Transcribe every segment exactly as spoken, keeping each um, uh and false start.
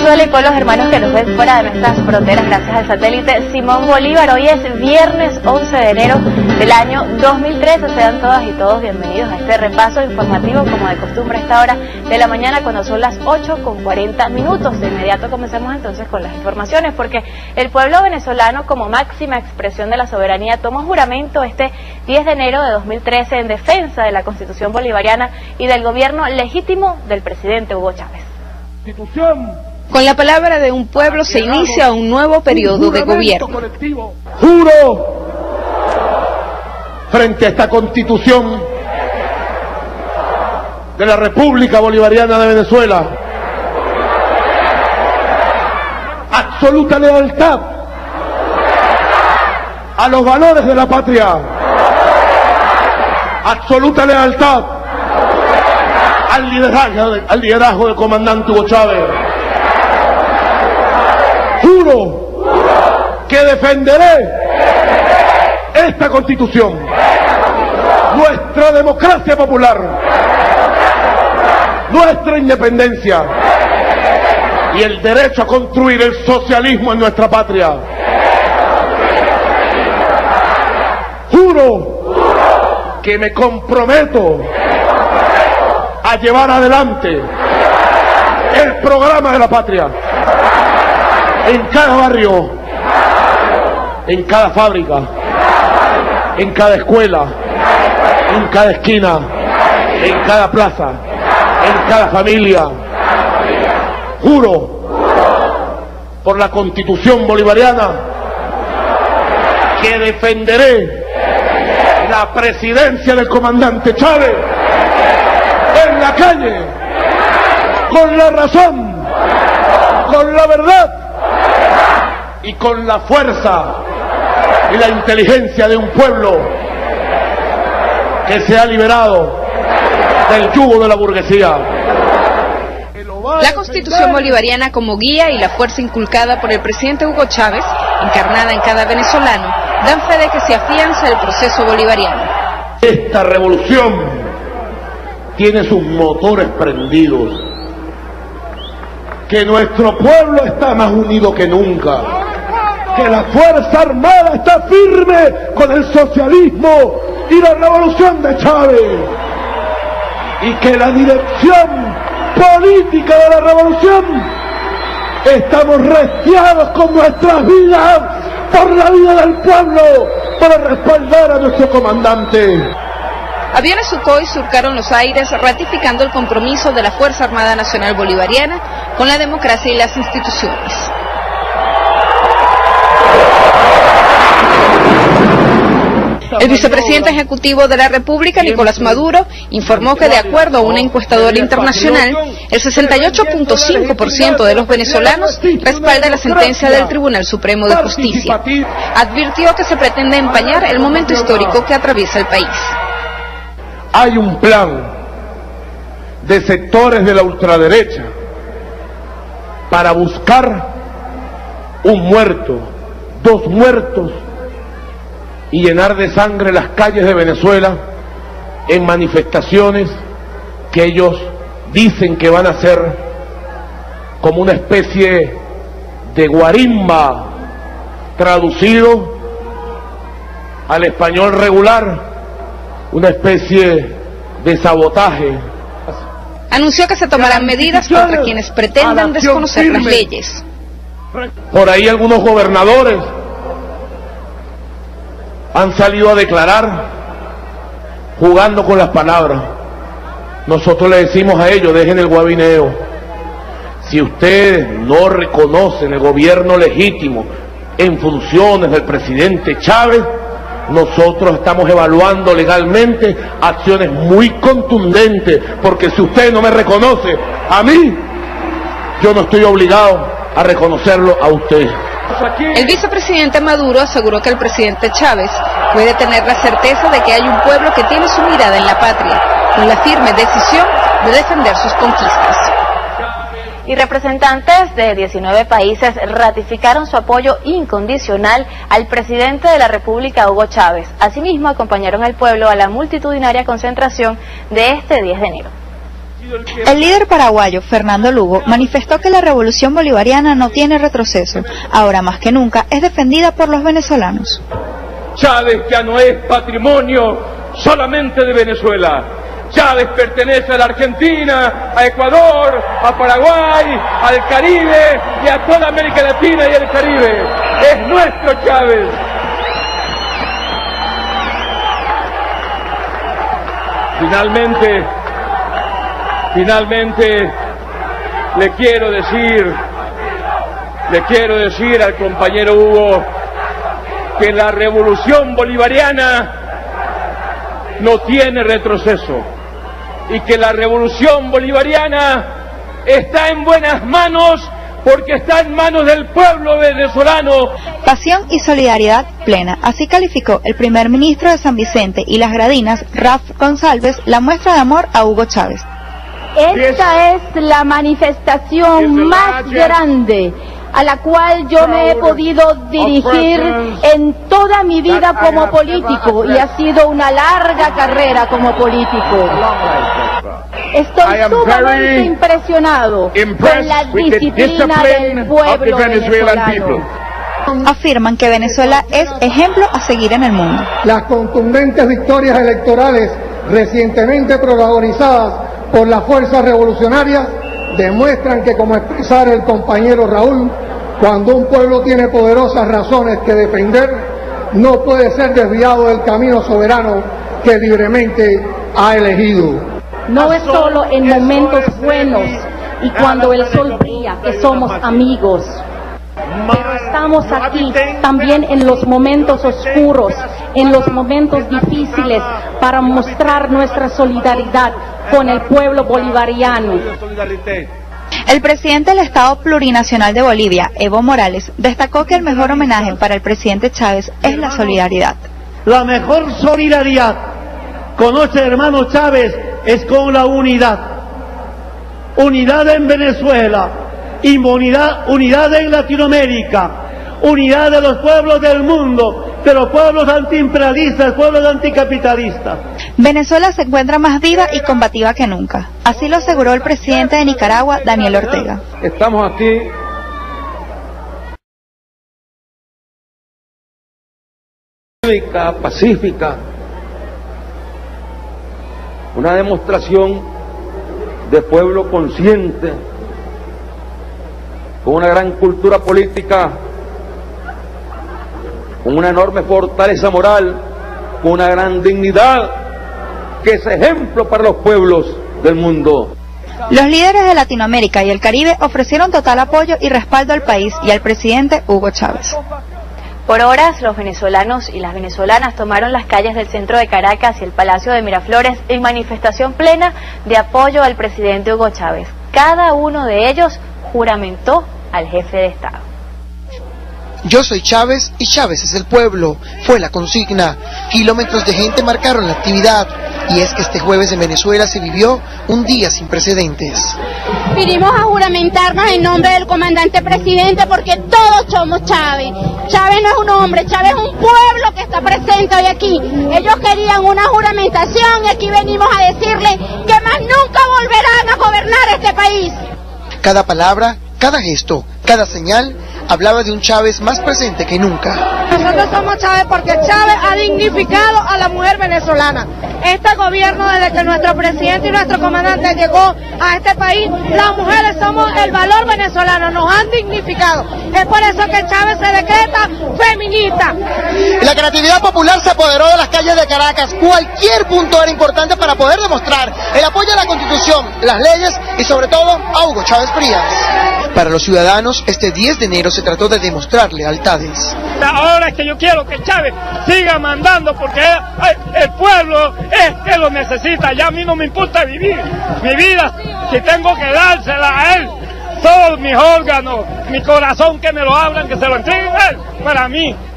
Venezuela y pueblos hermanos que nos ven fuera de nuestras fronteras gracias al satélite Simón Bolívar. Hoy es viernes once de enero del año dos mil trece. Sean todas y todos bienvenidos a este repaso informativo, como de costumbre a esta hora de la mañana, cuando son las ocho con cuarenta minutos. De inmediato comencemos entonces con las informaciones, porque el pueblo venezolano, como máxima expresión de la soberanía, tomó juramento este diez de enero de dos mil trece en defensa de la Constitución bolivariana y del gobierno legítimo del presidente Hugo Chávez. Con la palabra de un pueblo se inicia un nuevo periodo de gobierno. Juro frente a esta Constitución de la República Bolivariana de Venezuela absoluta lealtad a los valores de la patria, absoluta lealtad al liderazgo, al liderazgo del comandante Hugo Chávez. Juro que defenderé esta Constitución, nuestra democracia popular, nuestra independencia y el derecho a construir el socialismo en nuestra patria. Juro que me comprometo a llevar adelante el programa de la patria en cada barrio, en cada fábrica, en cada escuela, en cada esquina, en cada plaza, en cada familia. Juro por la Constitución bolivariana que defenderé la presidencia del comandante Chávez en la calle, con la razón, con la verdad y con la fuerza y la inteligencia de un pueblo que se ha liberado del yugo de la burguesía. La Constitución bolivariana como guía y la fuerza inculcada por el presidente Hugo Chávez, encarnada en cada venezolano, dan fe de que se afianza el proceso bolivariano. Esta revolución tiene sus motores prendidos, que nuestro pueblo está más unido que nunca, que la Fuerza Armada está firme con el socialismo y la revolución de Chávez, y que la dirección política de la revolución estamos restiados con nuestras vidas por la vida del pueblo, para respaldar a nuestro comandante. Aviones Sukhoi surcaron los aires ratificando el compromiso de la Fuerza Armada Nacional Bolivariana con la democracia y las instituciones. El vicepresidente ejecutivo de la República, Nicolás Maduro, informó que de acuerdo a una encuestadora internacional, el sesenta y ocho punto cinco por ciento de los venezolanos respalda la sentencia del Tribunal Supremo de Justicia. Advirtió que se pretende empañar el momento histórico que atraviesa el país. Hay un plan de sectores de la ultraderecha para buscar un muerto, dos muertos, y llenar de sangre las calles de Venezuela en manifestaciones que ellos dicen que van a ser como una especie de guarimba, traducido al español regular, una especie de sabotaje. Anunció que se tomarán medidas contra quienes pretendan desconocer las leyes. Por ahí algunos gobernadores han salido a declarar jugando con las palabras. Nosotros le decimos a ellos: dejen el guabineo. Si ustedes no reconocen el gobierno legítimo en funciones del presidente Chávez, nosotros estamos evaluando legalmente acciones muy contundentes, porque si usted no me reconoce a mí, yo no estoy obligado a reconocerlo a usted. El vicepresidente Maduro aseguró que el presidente Chávez puede tener la certeza de que hay un pueblo que tiene su mirada en la patria, con la firme decisión de defender sus conquistas. Y representantes de diecinueve países ratificaron su apoyo incondicional al presidente de la República, Hugo Chávez. Asimismo, acompañaron al pueblo a la multitudinaria concentración de este diez de enero. El líder paraguayo, Fernando Lugo, manifestó que la revolución bolivariana no tiene retroceso. Ahora más que nunca es defendida por los venezolanos. Chávez ya no es patrimonio solamente de Venezuela. Chávez pertenece a la Argentina, a Ecuador, a Paraguay, al Caribe y a toda América Latina y el Caribe. Es nuestro Chávez. Finalmente, finalmente, le quiero decir, le quiero decir al compañero Hugo que la revolución bolivariana no tiene retroceso y que la revolución bolivariana está en buenas manos porque está en manos del pueblo venezolano. Pasión y solidaridad plena, así calificó el primer ministro de San Vicente y las Gradinas, Raf González, la muestra de amor a Hugo Chávez. Esta es la manifestación más grande a la cual yo me he podido dirigir en toda mi vida como político, y ha sido una larga carrera como político. Estoy sumamente impresionado con la disciplina del pueblo venezolano. Afirman que Venezuela es ejemplo a seguir en el mundo. Las contundentes victorias electorales recientemente protagonizadas por las fuerzas revolucionarias demuestran que, como expresara el compañero Raúl, cuando un pueblo tiene poderosas razones que defender, no puede ser desviado del camino soberano que libremente ha elegido. No es solo en momentos buenos y cuando el sol brilla que somos amigos, pero estamos aquí también en los momentos oscuros, en los momentos difíciles, para mostrar nuestra solidaridad con el pueblo bolivariano. El presidente del Estado Plurinacional de Bolivia, Evo Morales, destacó que el mejor homenaje para el presidente Chávez es la solidaridad. La mejor solidaridad con nuestro hermano Chávez es con la unidad. Unidad en Venezuela, unidad, unidad en Latinoamérica, unidad de los pueblos del mundo, de los pueblos antiimperialistas, pueblos anticapitalistas. Venezuela se encuentra más viva y combativa que nunca. Así lo aseguró el presidente de Nicaragua, Daniel Ortega. Estamos aquí pacífica, una demostración de pueblo consciente, con una gran cultura política, con una enorme fortaleza moral, con una gran dignidad, que es ejemplo para los pueblos del mundo. Los líderes de Latinoamérica y el Caribe ofrecieron total apoyo y respaldo al país y al presidente Hugo Chávez. Por horas, los venezolanos y las venezolanas tomaron las calles del centro de Caracas y el Palacio de Miraflores en manifestación plena de apoyo al presidente Hugo Chávez. Cada uno de ellos juramentó al jefe de Estado. Yo soy Chávez y Chávez es el pueblo, fue la consigna. Kilómetros de gente marcaron la actividad, y es que este jueves en Venezuela se vivió un día sin precedentes. Vinimos a juramentarnos en nombre del comandante presidente porque todos somos Chávez. Chávez no es un hombre, Chávez es un pueblo que está presente hoy aquí. Ellos querían una juramentación y aquí venimos a decirle que más nunca volverán a gobernar este país. Cada palabra, cada gesto, cada señal hablaba de un Chávez más presente que nunca. Nosotros somos Chávez porque Chávez ha dignificado a la mujer venezolana. Este gobierno, desde que nuestro presidente y nuestro comandante llegó a este país, las mujeres somos el valor venezolano, nos han dignificado. Es por eso que Chávez se decreta feminista. La creatividad popular se apoderó de las calles de Caracas. Cualquier punto era importante para poder demostrar el apoyo a la Constitución, las leyes y sobre todo a Hugo Chávez Frías. Para los ciudadanos, este diez de enero se trató de demostrar lealtades. Ahora es que yo quiero que Chávez siga mandando porque el pueblo es que lo necesita. Ya a mí no me importa vivir mi vida, si tengo que dársela a él, todos mis órganos, mi corazón, que me lo abran, que se lo entreguen a él. Para mí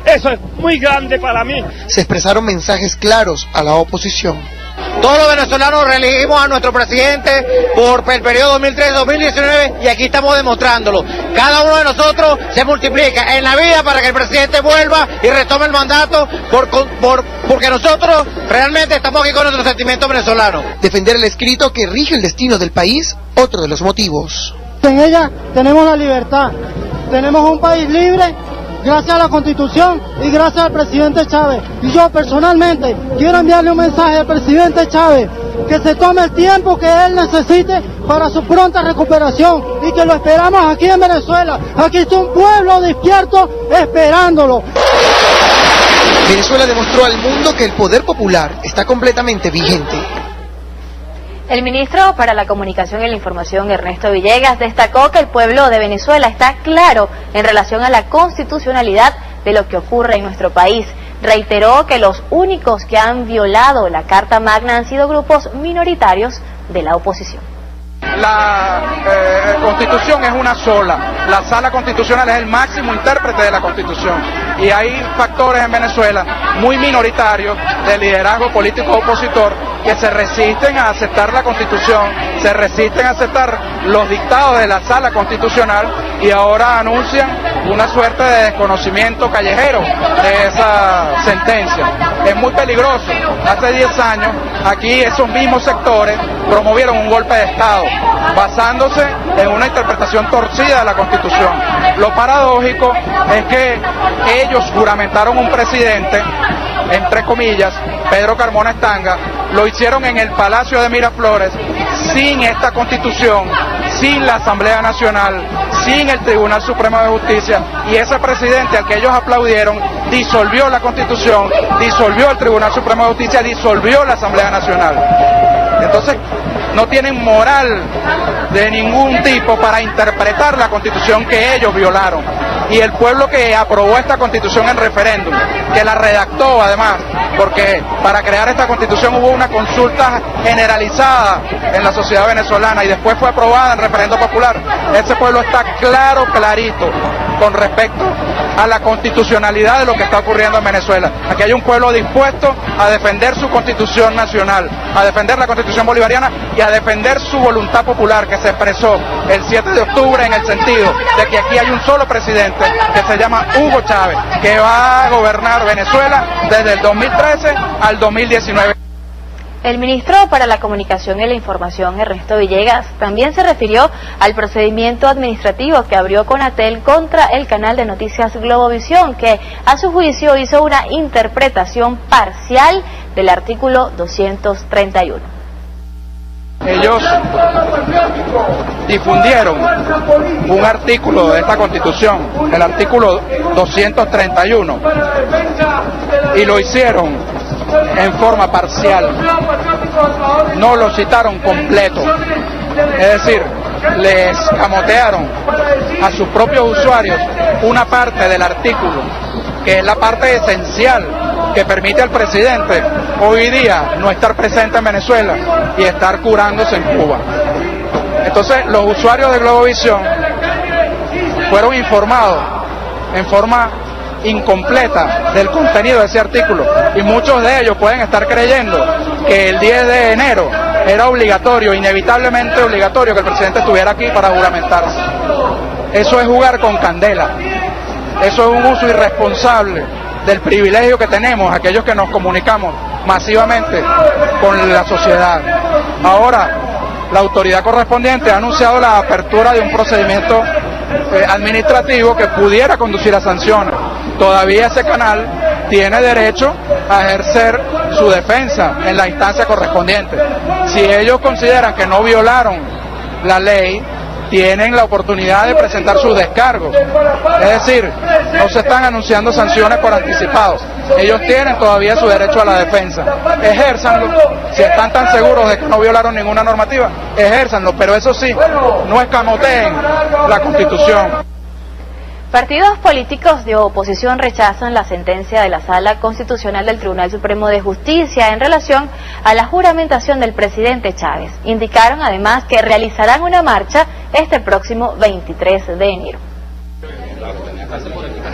Eso es muy grande para mí. Se expresaron mensajes claros a la oposición. Todos los venezolanos reelegimos a nuestro presidente por el periodo dos mil tres a dos mil diecinueve y aquí estamos demostrándolo. Cada uno de nosotros se multiplica en la vida para que el presidente vuelva y retome el mandato por, por, porque nosotros realmente estamos aquí con nuestro sentimiento venezolano. Defender el escrito que rige el destino del país, otro de los motivos. En ella tenemos la libertad, tenemos un país libre gracias a la Constitución y gracias al presidente Chávez. Y yo personalmente quiero enviarle un mensaje al presidente Chávez, que se tome el tiempo que él necesite para su pronta recuperación y que lo esperamos aquí en Venezuela. Aquí está un pueblo despierto esperándolo. Venezuela demostró al mundo que el poder popular está completamente vigente. El ministro para la Comunicación y la Información, Ernesto Villegas, destacó que el pueblo de Venezuela está claro en relación a la constitucionalidad de lo que ocurre en nuestro país. Reiteró que los únicos que han violado la Carta Magna han sido grupos minoritarios de la oposición. La eh, Constitución es una sola, la Sala Constitucional es el máximo intérprete de la Constitución y hay factores en Venezuela muy minoritarios de liderazgo político opositor que se resisten a aceptar la Constitución, se resisten a aceptar los dictados de la Sala Constitucional y ahora anuncian una suerte de desconocimiento callejero de esa sentencia. Es muy peligroso. Hace diez años aquí esos mismos sectores promovieron un golpe de Estado basándose en una interpretación torcida de la Constitución. Lo paradójico es que ellos juramentaron un presidente, entre comillas, Pedro Carmona Estanga, lo hicieron en el Palacio de Miraflores, sin esta Constitución, sin la Asamblea Nacional, sin el Tribunal Supremo de Justicia, y ese presidente al que ellos aplaudieron disolvió la Constitución, disolvió el Tribunal Supremo de Justicia, disolvió la Asamblea Nacional. Entonces, no tienen moral de ningún tipo para interpretar la Constitución que ellos violaron. Y el pueblo que aprobó esta Constitución en referéndum, que la redactó además, porque para crear esta Constitución hubo una consulta generalizada en la sociedad venezolana y después fue aprobada en referendo popular, ese pueblo está claro, clarito, con respecto a la constitucionalidad de lo que está ocurriendo en Venezuela. Aquí hay un pueblo dispuesto a defender su Constitución nacional, a defender la Constitución bolivariana y a defender su voluntad popular que se expresó el siete de octubre en el sentido de que aquí hay un solo presidente que se llama Hugo Chávez, que va a gobernar Venezuela desde el dos mil trece al dos mil diecinueve. El ministro para la Comunicación y la Información, Ernesto Villegas, también se refirió al procedimiento administrativo que abrió Conatel contra el canal de noticias Globovisión, que a su juicio hizo una interpretación parcial del artículo doscientos treinta y uno. Ellos difundieron un artículo de esta Constitución, el artículo doscientos treinta y uno, y lo hicieron en forma parcial, no lo citaron completo, es decir, les camotearon a sus propios usuarios una parte del artículo, que es la parte esencial que permite al presidente hoy día no estar presente en Venezuela y estar curándose en Cuba. Entonces los usuarios de Globovisión fueron informados en forma incompleta del contenido de ese artículo y muchos de ellos pueden estar creyendo que el diez de enero era obligatorio, inevitablemente obligatorio, que el presidente estuviera aquí para juramentarse. Eso es jugar con candela, eso es un uso irresponsable del privilegio que tenemos aquellos que nos comunicamos masivamente con la sociedad. Ahora, la autoridad correspondiente ha anunciado la apertura de un procedimiento eh, administrativo que pudiera conducir a sanciones. Todavía ese canal tiene derecho a ejercer su defensa en la instancia correspondiente. Si ellos consideran que no violaron la ley, tienen la oportunidad de presentar sus descargos. Es decir, no se están anunciando sanciones por anticipado. Ellos tienen todavía su derecho a la defensa. Ejérzanlo. Si están tan seguros de que no violaron ninguna normativa, ejérzanlo. Pero eso sí, no escamoteen la Constitución. Partidos políticos de oposición rechazan la sentencia de la Sala Constitucional del Tribunal Supremo de Justicia en relación a la juramentación del presidente Chávez. Indicaron además que realizarán una marcha este próximo veintitrés de enero.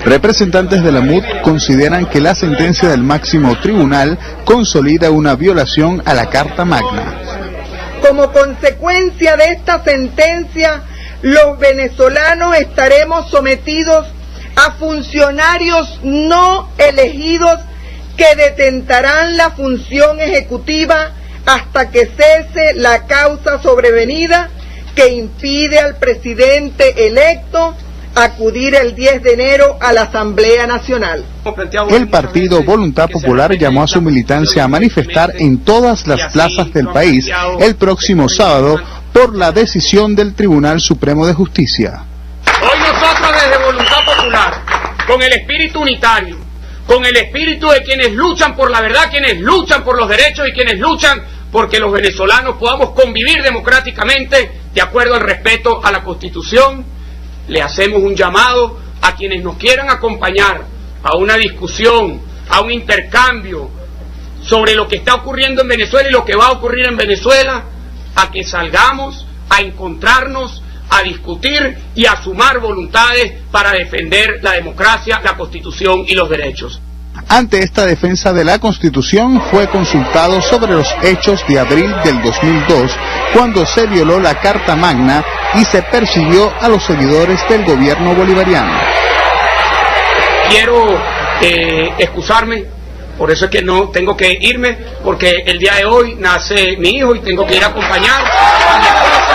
Representantes de la M U D consideran que la sentencia del máximo tribunal consolida una violación a la Carta Magna. Como consecuencia de esta sentencia, los venezolanos estaremos sometidos a funcionarios no elegidos que detentarán la función ejecutiva hasta que cese la causa sobrevenida que impide al presidente electo acudir el diez de enero a la Asamblea Nacional. El partido Voluntad Popular llamó a su militancia a manifestar en todas las plazas del país el próximo sábado por la decisión del Tribunal Supremo de Justicia. Hoy nosotros desde Voluntad Popular, con el espíritu unitario, con el espíritu de quienes luchan por la verdad, quienes luchan por los derechos y quienes luchan porque los venezolanos podamos convivir democráticamente de acuerdo al respeto a la Constitución, le hacemos un llamado a quienes nos quieran acompañar a una discusión, a un intercambio sobre lo que está ocurriendo en Venezuela y lo que va a ocurrir en Venezuela, a que salgamos a encontrarnos, a discutir y a sumar voluntades para defender la democracia, la Constitución y los derechos. Ante esta defensa de la Constitución, fue consultado sobre los hechos de abril del dos mil dos, cuando se violó la Carta Magna y se persiguió a los seguidores del gobierno bolivariano. Quiero eh, excusarme, por eso es que no tengo que irme, porque el día de hoy nace mi hijo y tengo que ir a acompañar a mi esposa.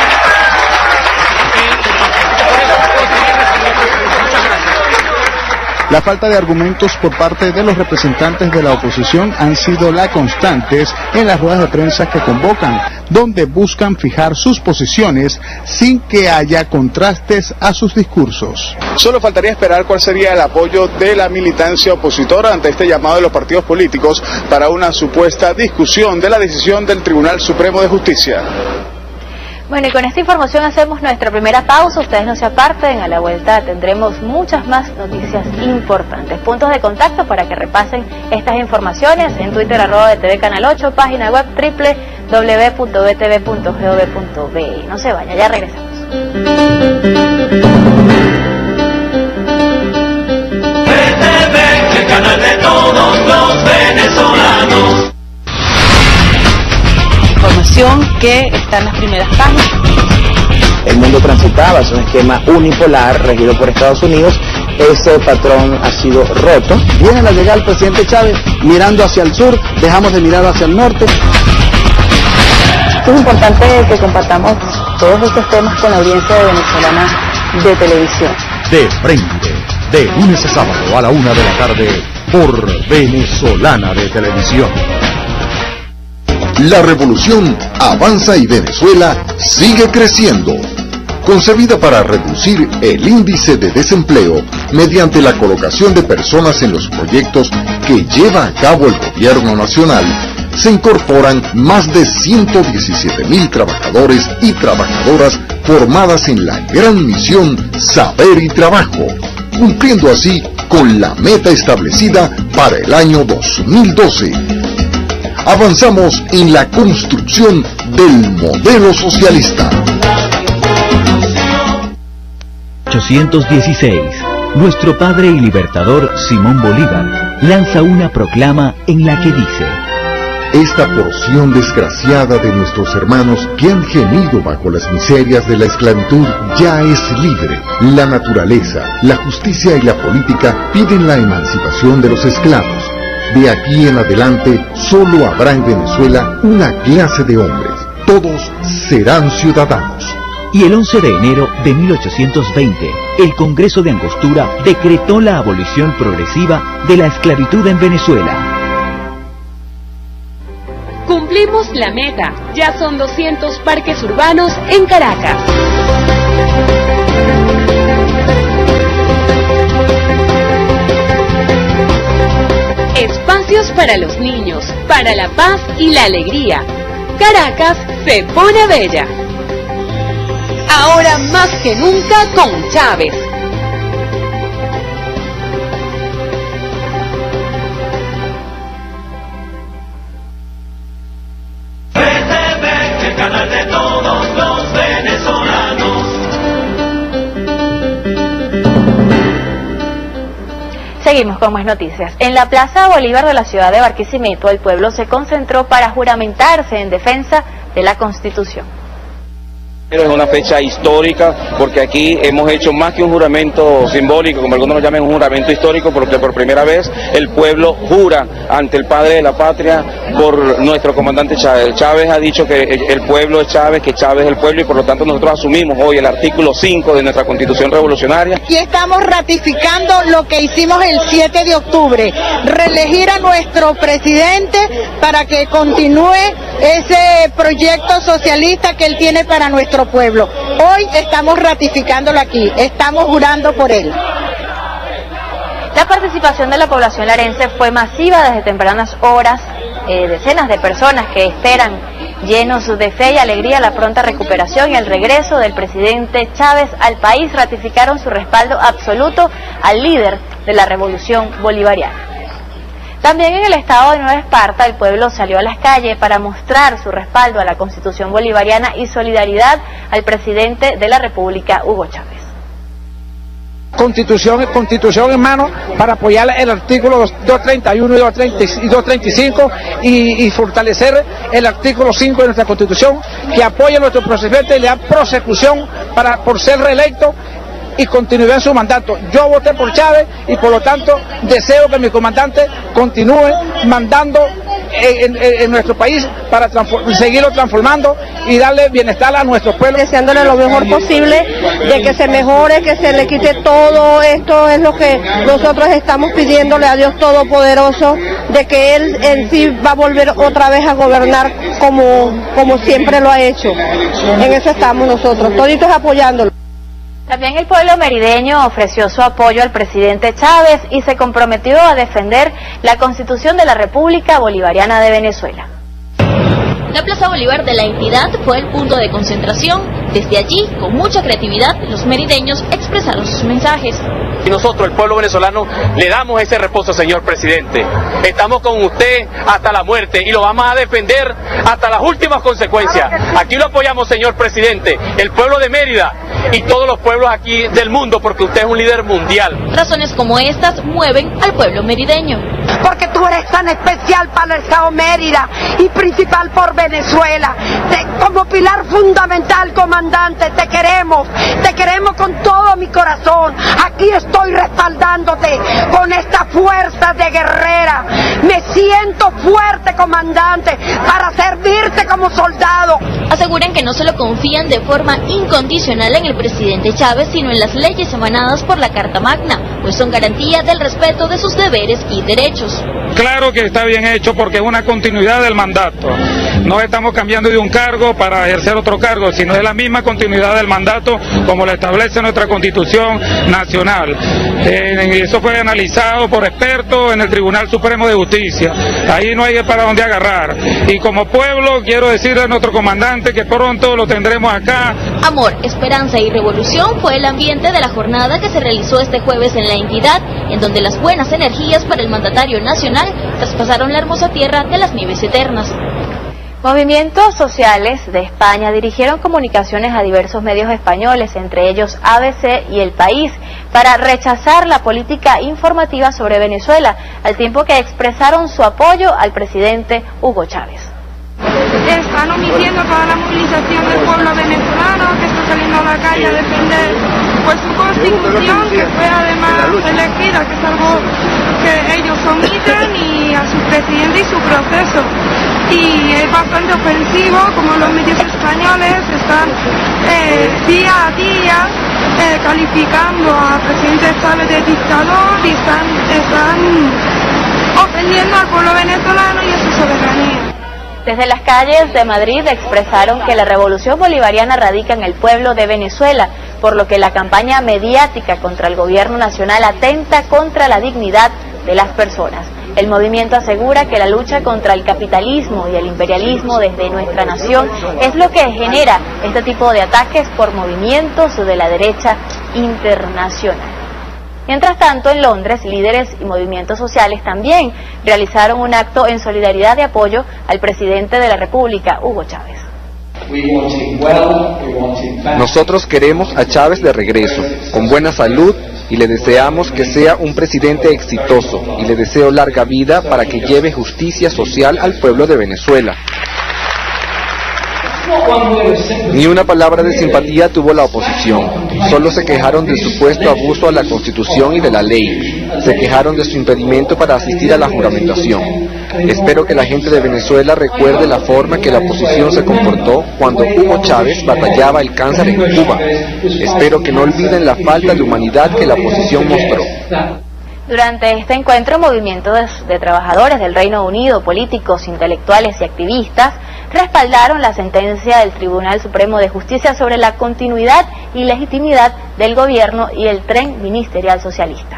La falta de argumentos por parte de los representantes de la oposición han sido las constantes en las ruedas de prensa que convocan, donde buscan fijar sus posiciones sin que haya contrastes a sus discursos. Solo faltaría esperar cuál sería el apoyo de la militancia opositora ante este llamado de los partidos políticos para una supuesta discusión de la decisión del Tribunal Supremo de Justicia. Bueno, y con esta información hacemos nuestra primera pausa. Ustedes no se aparten, a la vuelta tendremos muchas más noticias importantes. Puntos de contacto para que repasen estas informaciones en Twitter, arroba B T V Canal ocho, página web doble u doble u doble u punto b t v punto gov punto b i. No se vaya, ya regresamos. B T V, el canal de todos los venezolanos. Información que está en las primeras páginas. El mundo transitaba hacia un esquema unipolar regido por Estados Unidos. Ese patrón ha sido roto. Viene la llegada del presidente Chávez mirando hacia el sur, dejamos de mirar hacia el norte. Es importante que compartamos todos estos temas con la audiencia de venezolana de televisión. De frente, de lunes a sábado a la una de la tarde por Venezolana de Televisión. La revolución avanza y Venezuela sigue creciendo. Concebida para reducir el índice de desempleo mediante la colocación de personas en los proyectos que lleva a cabo el gobierno nacional, se incorporan más de ciento diecisiete mil trabajadores y trabajadoras formadas en la gran misión Saber y Trabajo, cumpliendo así con la meta establecida para el año dos mil doce. Avanzamos en la construcción del modelo socialista. ochocientos dieciséis. Nuestro padre y libertador Simón Bolívar lanza una proclama en la que dice: esta porción desgraciada de nuestros hermanos que han gemido bajo las miserias de la esclavitud ya es libre. La naturaleza, la justicia y la política piden la emancipación de los esclavos. De aquí en adelante solo habrá en Venezuela una clase de hombres. Todos serán ciudadanos. Y el once de enero de mil ochocientos veinte, el Congreso de Angostura decretó la abolición progresiva de la esclavitud en Venezuela. Cumplimos la meta. Ya son doscientos parques urbanos en Caracas. Espacios para los niños, para la paz y la alegría. Caracas se pone bella. Ahora más que nunca con Chávez. B T V, el canal de todos los venezolanos. Seguimos con más noticias. En la Plaza Bolívar de la ciudad de Barquisimeto, el pueblo se concentró para juramentarse en defensa de la Constitución. Es una fecha histórica porque aquí hemos hecho más que un juramento simbólico, como algunos lo llaman, un juramento histórico, porque por primera vez el pueblo jura ante el padre de la patria por nuestro comandante Chávez. Chávez ha dicho que el pueblo es Chávez, que Chávez es el pueblo, y por lo tanto nosotros asumimos hoy el artículo cinco de nuestra Constitución revolucionaria. Y estamos ratificando lo que hicimos el siete de octubre, reelegir a nuestro presidente para que continúe ese proyecto socialista que él tiene para nuestro pueblo. Hoy estamos ratificándolo aquí, estamos jurando por él. La participación de la población larense fue masiva desde tempranas horas. Eh, decenas de personas que esperan, llenos de fe y alegría, la pronta recuperación y el regreso del presidente Chávez al país, ratificaron su respaldo absoluto al líder de la revolución bolivariana. También en el estado de Nueva Esparta, el pueblo salió a las calles para mostrar su respaldo a la Constitución bolivariana y solidaridad al presidente de la República, Hugo Chávez. Constitución, constitución en mano para apoyar el artículo doscientos treinta y uno y doscientos treinta y cinco y, y fortalecer el artículo cinco de nuestra Constitución, que apoya a nuestro presidente y le da prosecución para, por ser reelecto y continuar en su mandato. Yo voté por Chávez y por lo tanto deseo que mi comandante continúe mandando en, en, en nuestro país para seguirlo transformando y darle bienestar a nuestro pueblo. Deseándole lo mejor posible, de que se mejore, que se le quite todo esto, es lo que nosotros estamos pidiéndole a Dios Todopoderoso, de que Él en sí va a volver otra vez a gobernar como, como siempre lo ha hecho. En eso estamos nosotros, toditos apoyándolo. También el pueblo merideño ofreció su apoyo al presidente Chávez y se comprometió a defender la Constitución de la República Bolivariana de Venezuela. La Plaza Bolívar de la entidad fue el punto de concentración. Desde allí, con mucha creatividad, los merideños expresaron sus mensajes. Y nosotros, el pueblo venezolano, le damos ese reposo, señor presidente. Estamos con usted hasta la muerte y lo vamos a defender hasta las últimas consecuencias. Aquí lo apoyamos, señor presidente, el pueblo de Mérida y todos los pueblos aquí del mundo, porque usted es un líder mundial. Razones como estas mueven al pueblo merideño. Porque tú eres tan especial para el estado Mérida y principal por Venezuela. Te, como pilar fundamental, comandante, te queremos, te queremos con todo mi corazón. Aquí estoy respaldándote con esta fuerza de guerrera. Me siento fuerte, comandante, para servirte como soldado. Aseguran que no solo confían de forma incondicional en el presidente Chávez, sino en las leyes emanadas por la Carta Magna, pues son garantía del respeto de sus deberes y derechos. Claro que está bien hecho porque es una continuidad del mandato. No estamos cambiando de un cargo para ejercer otro cargo, sino es la misma continuidad del mandato como lo establece nuestra Constitución Nacional. Eh, eso fue analizado por expertos en el Tribunal Supremo de Justicia. Ahí no hay para dónde agarrar. Y como pueblo quiero decirle a nuestro comandante que pronto lo tendremos acá. Amor, esperanza y revolución fue el ambiente de la jornada que se realizó este jueves en la entidad, en donde las buenas energías para el mandatario nacional traspasaron la hermosa tierra de las nieves eternas. Movimientos sociales de España dirigieron comunicaciones a diversos medios españoles, entre ellos A B C y El País, para rechazar la política informativa sobre Venezuela, al tiempo que expresaron su apoyo al presidente Hugo Chávez. Están omitiendo toda la movilización del pueblo venezolano que está saliendo a la calle a defender pues su constitución, que fue además elegida, que es algo que ellos omiten, y a su presidente y su proceso. Y es bastante ofensivo como los medios españoles están eh, día a día eh, calificando al presidente Chávez de dictador y están, están ofendiendo al pueblo venezolano y a su soberanía. Desde las calles de Madrid expresaron que la revolución bolivariana radica en el pueblo de Venezuela, por lo que la campaña mediática contra el gobierno nacional atenta contra la dignidad de las personas. El movimiento asegura que la lucha contra el capitalismo y el imperialismo desde nuestra nación es lo que genera este tipo de ataques por movimientos de la derecha internacional. Mientras tanto, en Londres, líderes y movimientos sociales también realizaron un acto en solidaridad de apoyo al presidente de la República, Hugo Chávez. Nosotros queremos a Chávez de regreso, con buena salud y le deseamos que sea un presidente exitoso y le deseo larga vida para que lleve justicia social al pueblo de Venezuela. Ni una palabra de simpatía tuvo la oposición, solo se quejaron del supuesto abuso a la Constitución y de la ley, se quejaron de su impedimento para asistir a la juramentación. Espero que la gente de Venezuela recuerde la forma que la oposición se comportó cuando Hugo Chávez batallaba el cáncer en Cuba. Espero que no olviden la falta de humanidad que la oposición mostró. Durante este encuentro, movimientos de trabajadores del Reino Unido, políticos, intelectuales y activistas respaldaron la sentencia del Tribunal Supremo de Justicia sobre la continuidad y legitimidad del gobierno y el tren ministerial socialista.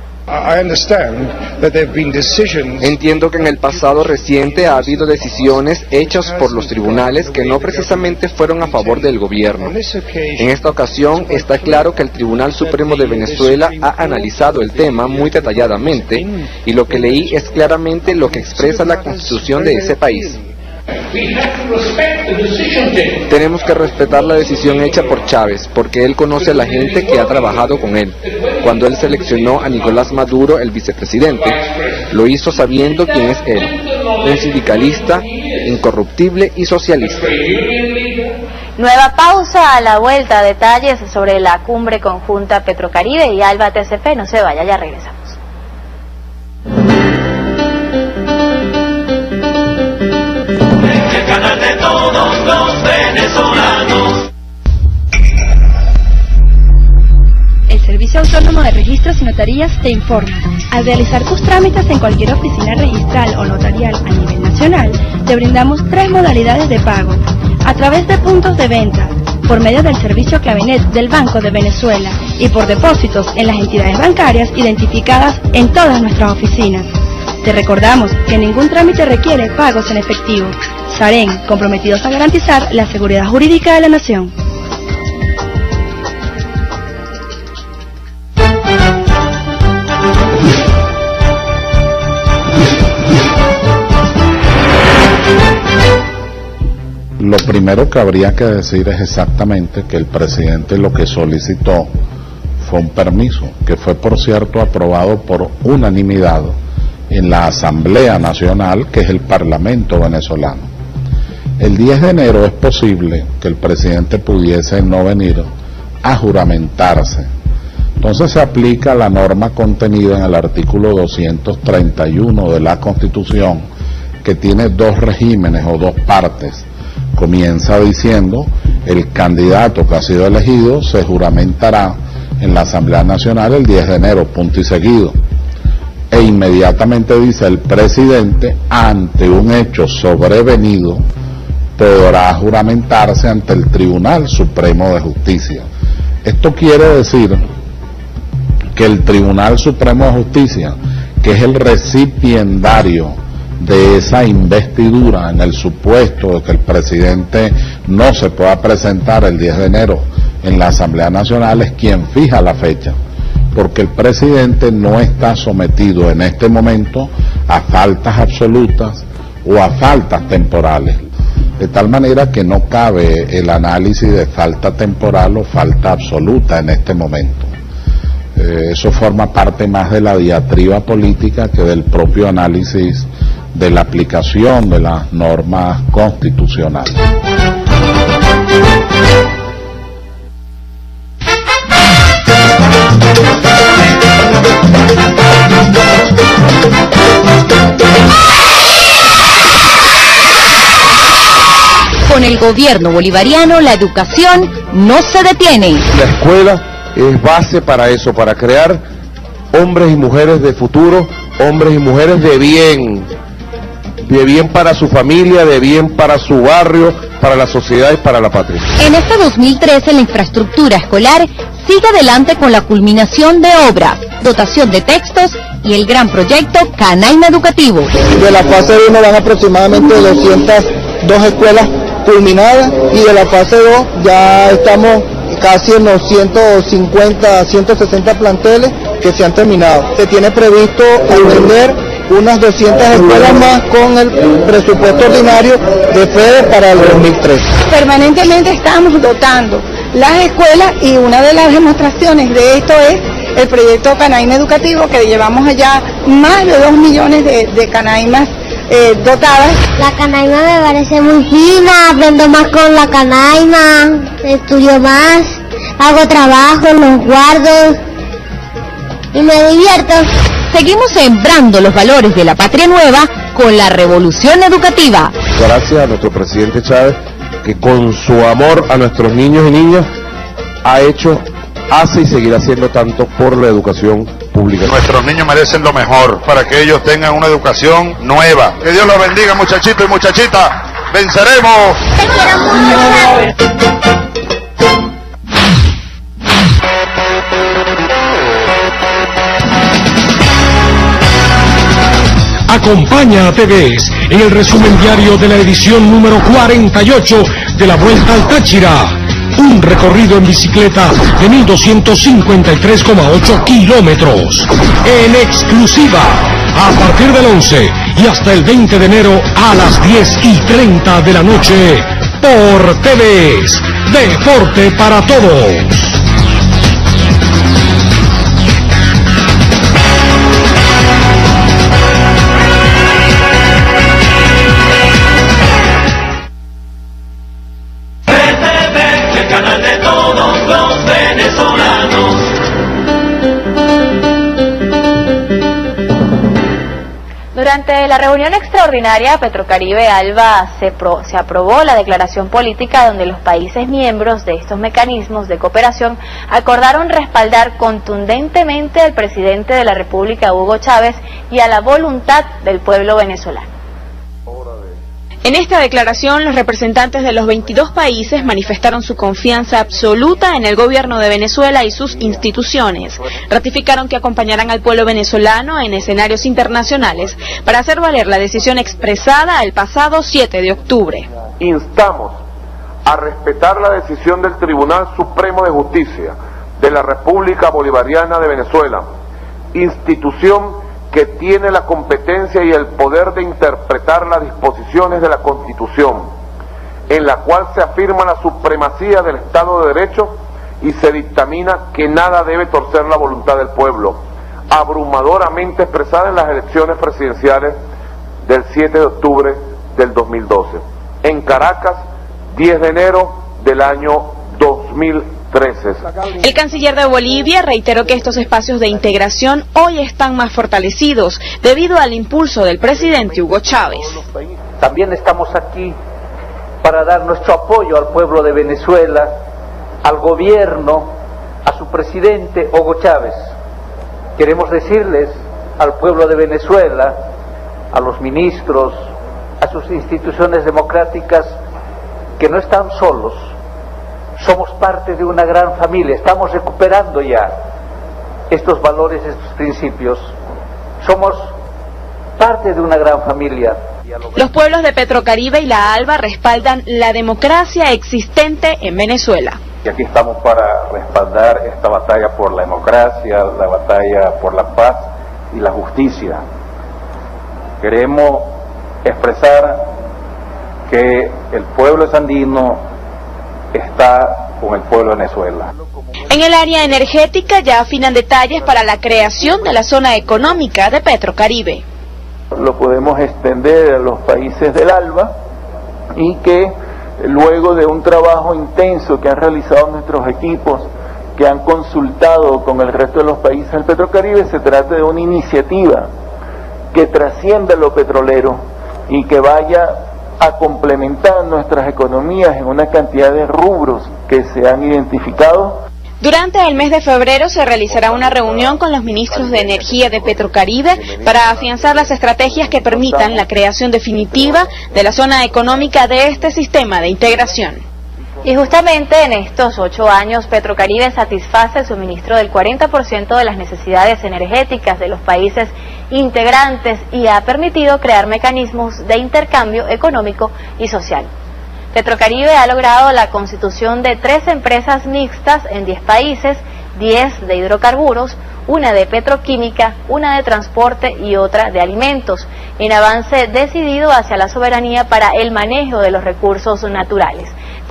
Entiendo que en el pasado reciente ha habido decisiones hechas por los tribunales que no precisamente fueron a favor del gobierno. En esta ocasión está claro que el Tribunal Supremo de Venezuela ha analizado el tema muy detalladamente y lo que leí es claramente lo que expresa la Constitución de ese país. Tenemos que respetar la decisión hecha por Chávez, porque él conoce a la gente que ha trabajado con él. Cuando él seleccionó a Nicolás Maduro, el vicepresidente, lo hizo sabiendo quién es él, un sindicalista, incorruptible y socialista. Nueva pausa, a la vuelta, detalles sobre la cumbre conjunta Petrocaribe y Alba T C P. No se vaya, ya regresamos. Canal de todos los venezolanos. El Servicio Autónomo de Registros y Notarías te informa. Al realizar tus trámites en cualquier oficina registral o notarial a nivel nacional, te brindamos tres modalidades de pago. A través de puntos de venta, por medio del servicio Clavenet del Banco de Venezuela y por depósitos en las entidades bancarias identificadas en todas nuestras oficinas. Te recordamos que ningún trámite requiere pagos en efectivo. SAREN, comprometidos a garantizar la seguridad jurídica de la nación. Lo primero que habría que decir es exactamente que el presidente lo que solicitó fue un permiso, que fue por cierto aprobado por unanimidad en la Asamblea Nacional, que es el Parlamento venezolano. El diez de enero es posible que el presidente pudiese no venir a juramentarse. Entonces se aplica la norma contenida en el artículo doscientos treinta y uno de la Constitución, que tiene dos regímenes o dos partes. Comienza diciendo: el candidato que ha sido elegido se juramentará en la Asamblea Nacional el diez de enero, punto y seguido. E inmediatamente dice: el presidente, ante un hecho sobrevenido, podrá juramentarse ante el Tribunal Supremo de Justicia. Esto quiere decir que el Tribunal Supremo de Justicia, que es el recipiendario de esa investidura en el supuesto de que el presidente no se pueda presentar el diez de enero en la Asamblea Nacional, es quien fija la fecha, porque el presidente no está sometido en este momento a faltas absolutas o a faltas temporales, de tal manera que no cabe el análisis de falta temporal o falta absoluta en este momento. Eh, eso forma parte más de la diatriba política que del propio análisis de la aplicación de las normas constitucionales. Con el gobierno bolivariano, la educación no se detiene. La escuela es base para eso, para crear hombres y mujeres de futuro, hombres y mujeres de bien, de bien para su familia, de bien para su barrio, para la sociedad y para la patria. En este dos mil trece la infraestructura escolar sigue adelante con la culminación de obras, dotación de textos y el gran proyecto Canaima Educativo. De la fase uno van aproximadamente doscientas dos escuelas culminadas y de la fase dos ya estamos casi en los ciento cincuenta, ciento sesenta planteles que se han terminado. Se tiene previsto atender unas doscientas escuelas más con el presupuesto ordinario de FEDE para el dos mil trece. Permanentemente estamos dotando las escuelas y una de las demostraciones de esto es el proyecto Canaima Educativo, que llevamos allá más de dos millones de, de canaimas eh, dotadas. La canaima me parece muy fina, aprendo más con la canaima, estudio más, hago trabajo, los guardo y me divierto. Seguimos sembrando los valores de la patria nueva con la revolución educativa. Gracias a nuestro presidente Chávez, que con su amor a nuestros niños y niñas ha hecho, hace y seguirá haciendo tanto por la educación pública. Nuestros niños merecen lo mejor para que ellos tengan una educación nueva. Que Dios los bendiga, muchachitos y muchachitas. ¡Venceremos! Te quiero mucho. Acompaña a T V S en el resumen diario de la edición número cuarenta y ocho de la Vuelta al Táchira. Un recorrido en bicicleta de mil doscientos cincuenta y tres coma ocho kilómetros. En exclusiva, a partir del once y hasta el veinte de enero a las diez y treinta de la noche, por T V S. Deporte para todos. Canal de todos los venezolanos. Durante la reunión extraordinaria Petrocaribe Alba se, pro, se aprobó la declaración política donde los países miembros de estos mecanismos de cooperación acordaron respaldar contundentemente al presidente de la República, Hugo Chávez, y a la voluntad del pueblo venezolano. En esta declaración, los representantes de los veintidós países manifestaron su confianza absoluta en el gobierno de Venezuela y sus instituciones. Ratificaron que acompañarán al pueblo venezolano en escenarios internacionales para hacer valer la decisión expresada el pasado siete de octubre. Instamos a respetar la decisión del Tribunal Supremo de Justicia de la República Bolivariana de Venezuela, institución que tiene la competencia y el poder de interpretar las disposiciones de la Constitución, en la cual se afirma la supremacía del Estado de Derecho y se dictamina que nada debe torcer la voluntad del pueblo, abrumadoramente expresada en las elecciones presidenciales del siete de octubre del dos mil doce. En Caracas, diez de enero del año dos mil trece. El canciller de Bolivia reiteró que estos espacios de integración hoy están más fortalecidos debido al impulso del presidente Hugo Chávez. También estamos aquí para dar nuestro apoyo al pueblo de Venezuela, al gobierno, a su presidente Hugo Chávez. Queremos decirles al pueblo de Venezuela, a los ministros, a sus instituciones democráticas, que no están solos. Somos parte de una gran familia, estamos recuperando ya estos valores, estos principios. Somos parte de una gran familia. Los pueblos de Petrocaribe y la ALBA respaldan la democracia existente en Venezuela. Y aquí estamos para respaldar esta batalla por la democracia, la batalla por la paz y la justicia. Queremos expresar que el pueblo sandino está con el pueblo de Venezuela. En el área energética ya afinan detalles para la creación de la zona económica de Petrocaribe. Lo podemos extender a los países del ALBA y que luego de un trabajo intenso que han realizado nuestros equipos, que han consultado con el resto de los países del Petrocaribe, se trata de una iniciativa que trascienda lo petrolero y que vaya a complementar nuestras economías en una cantidad de rubros que se han identificado. Durante el mes de febrero se realizará una reunión con los ministros de Energía de Petrocaribe para afianzar las estrategias que permitan la creación definitiva de la zona económica de este sistema de integración. Y justamente en estos ocho años, Petrocaribe satisface el suministro del cuarenta por ciento de las necesidades energéticas de los países integrantes y ha permitido crear mecanismos de intercambio económico y social. Petrocaribe ha logrado la constitución de tres empresas mixtas en diez países, diez de hidrocarburos, una de petroquímica, una de transporte y otra de alimentos, en avance decidido hacia la soberanía para el manejo de los recursos naturales.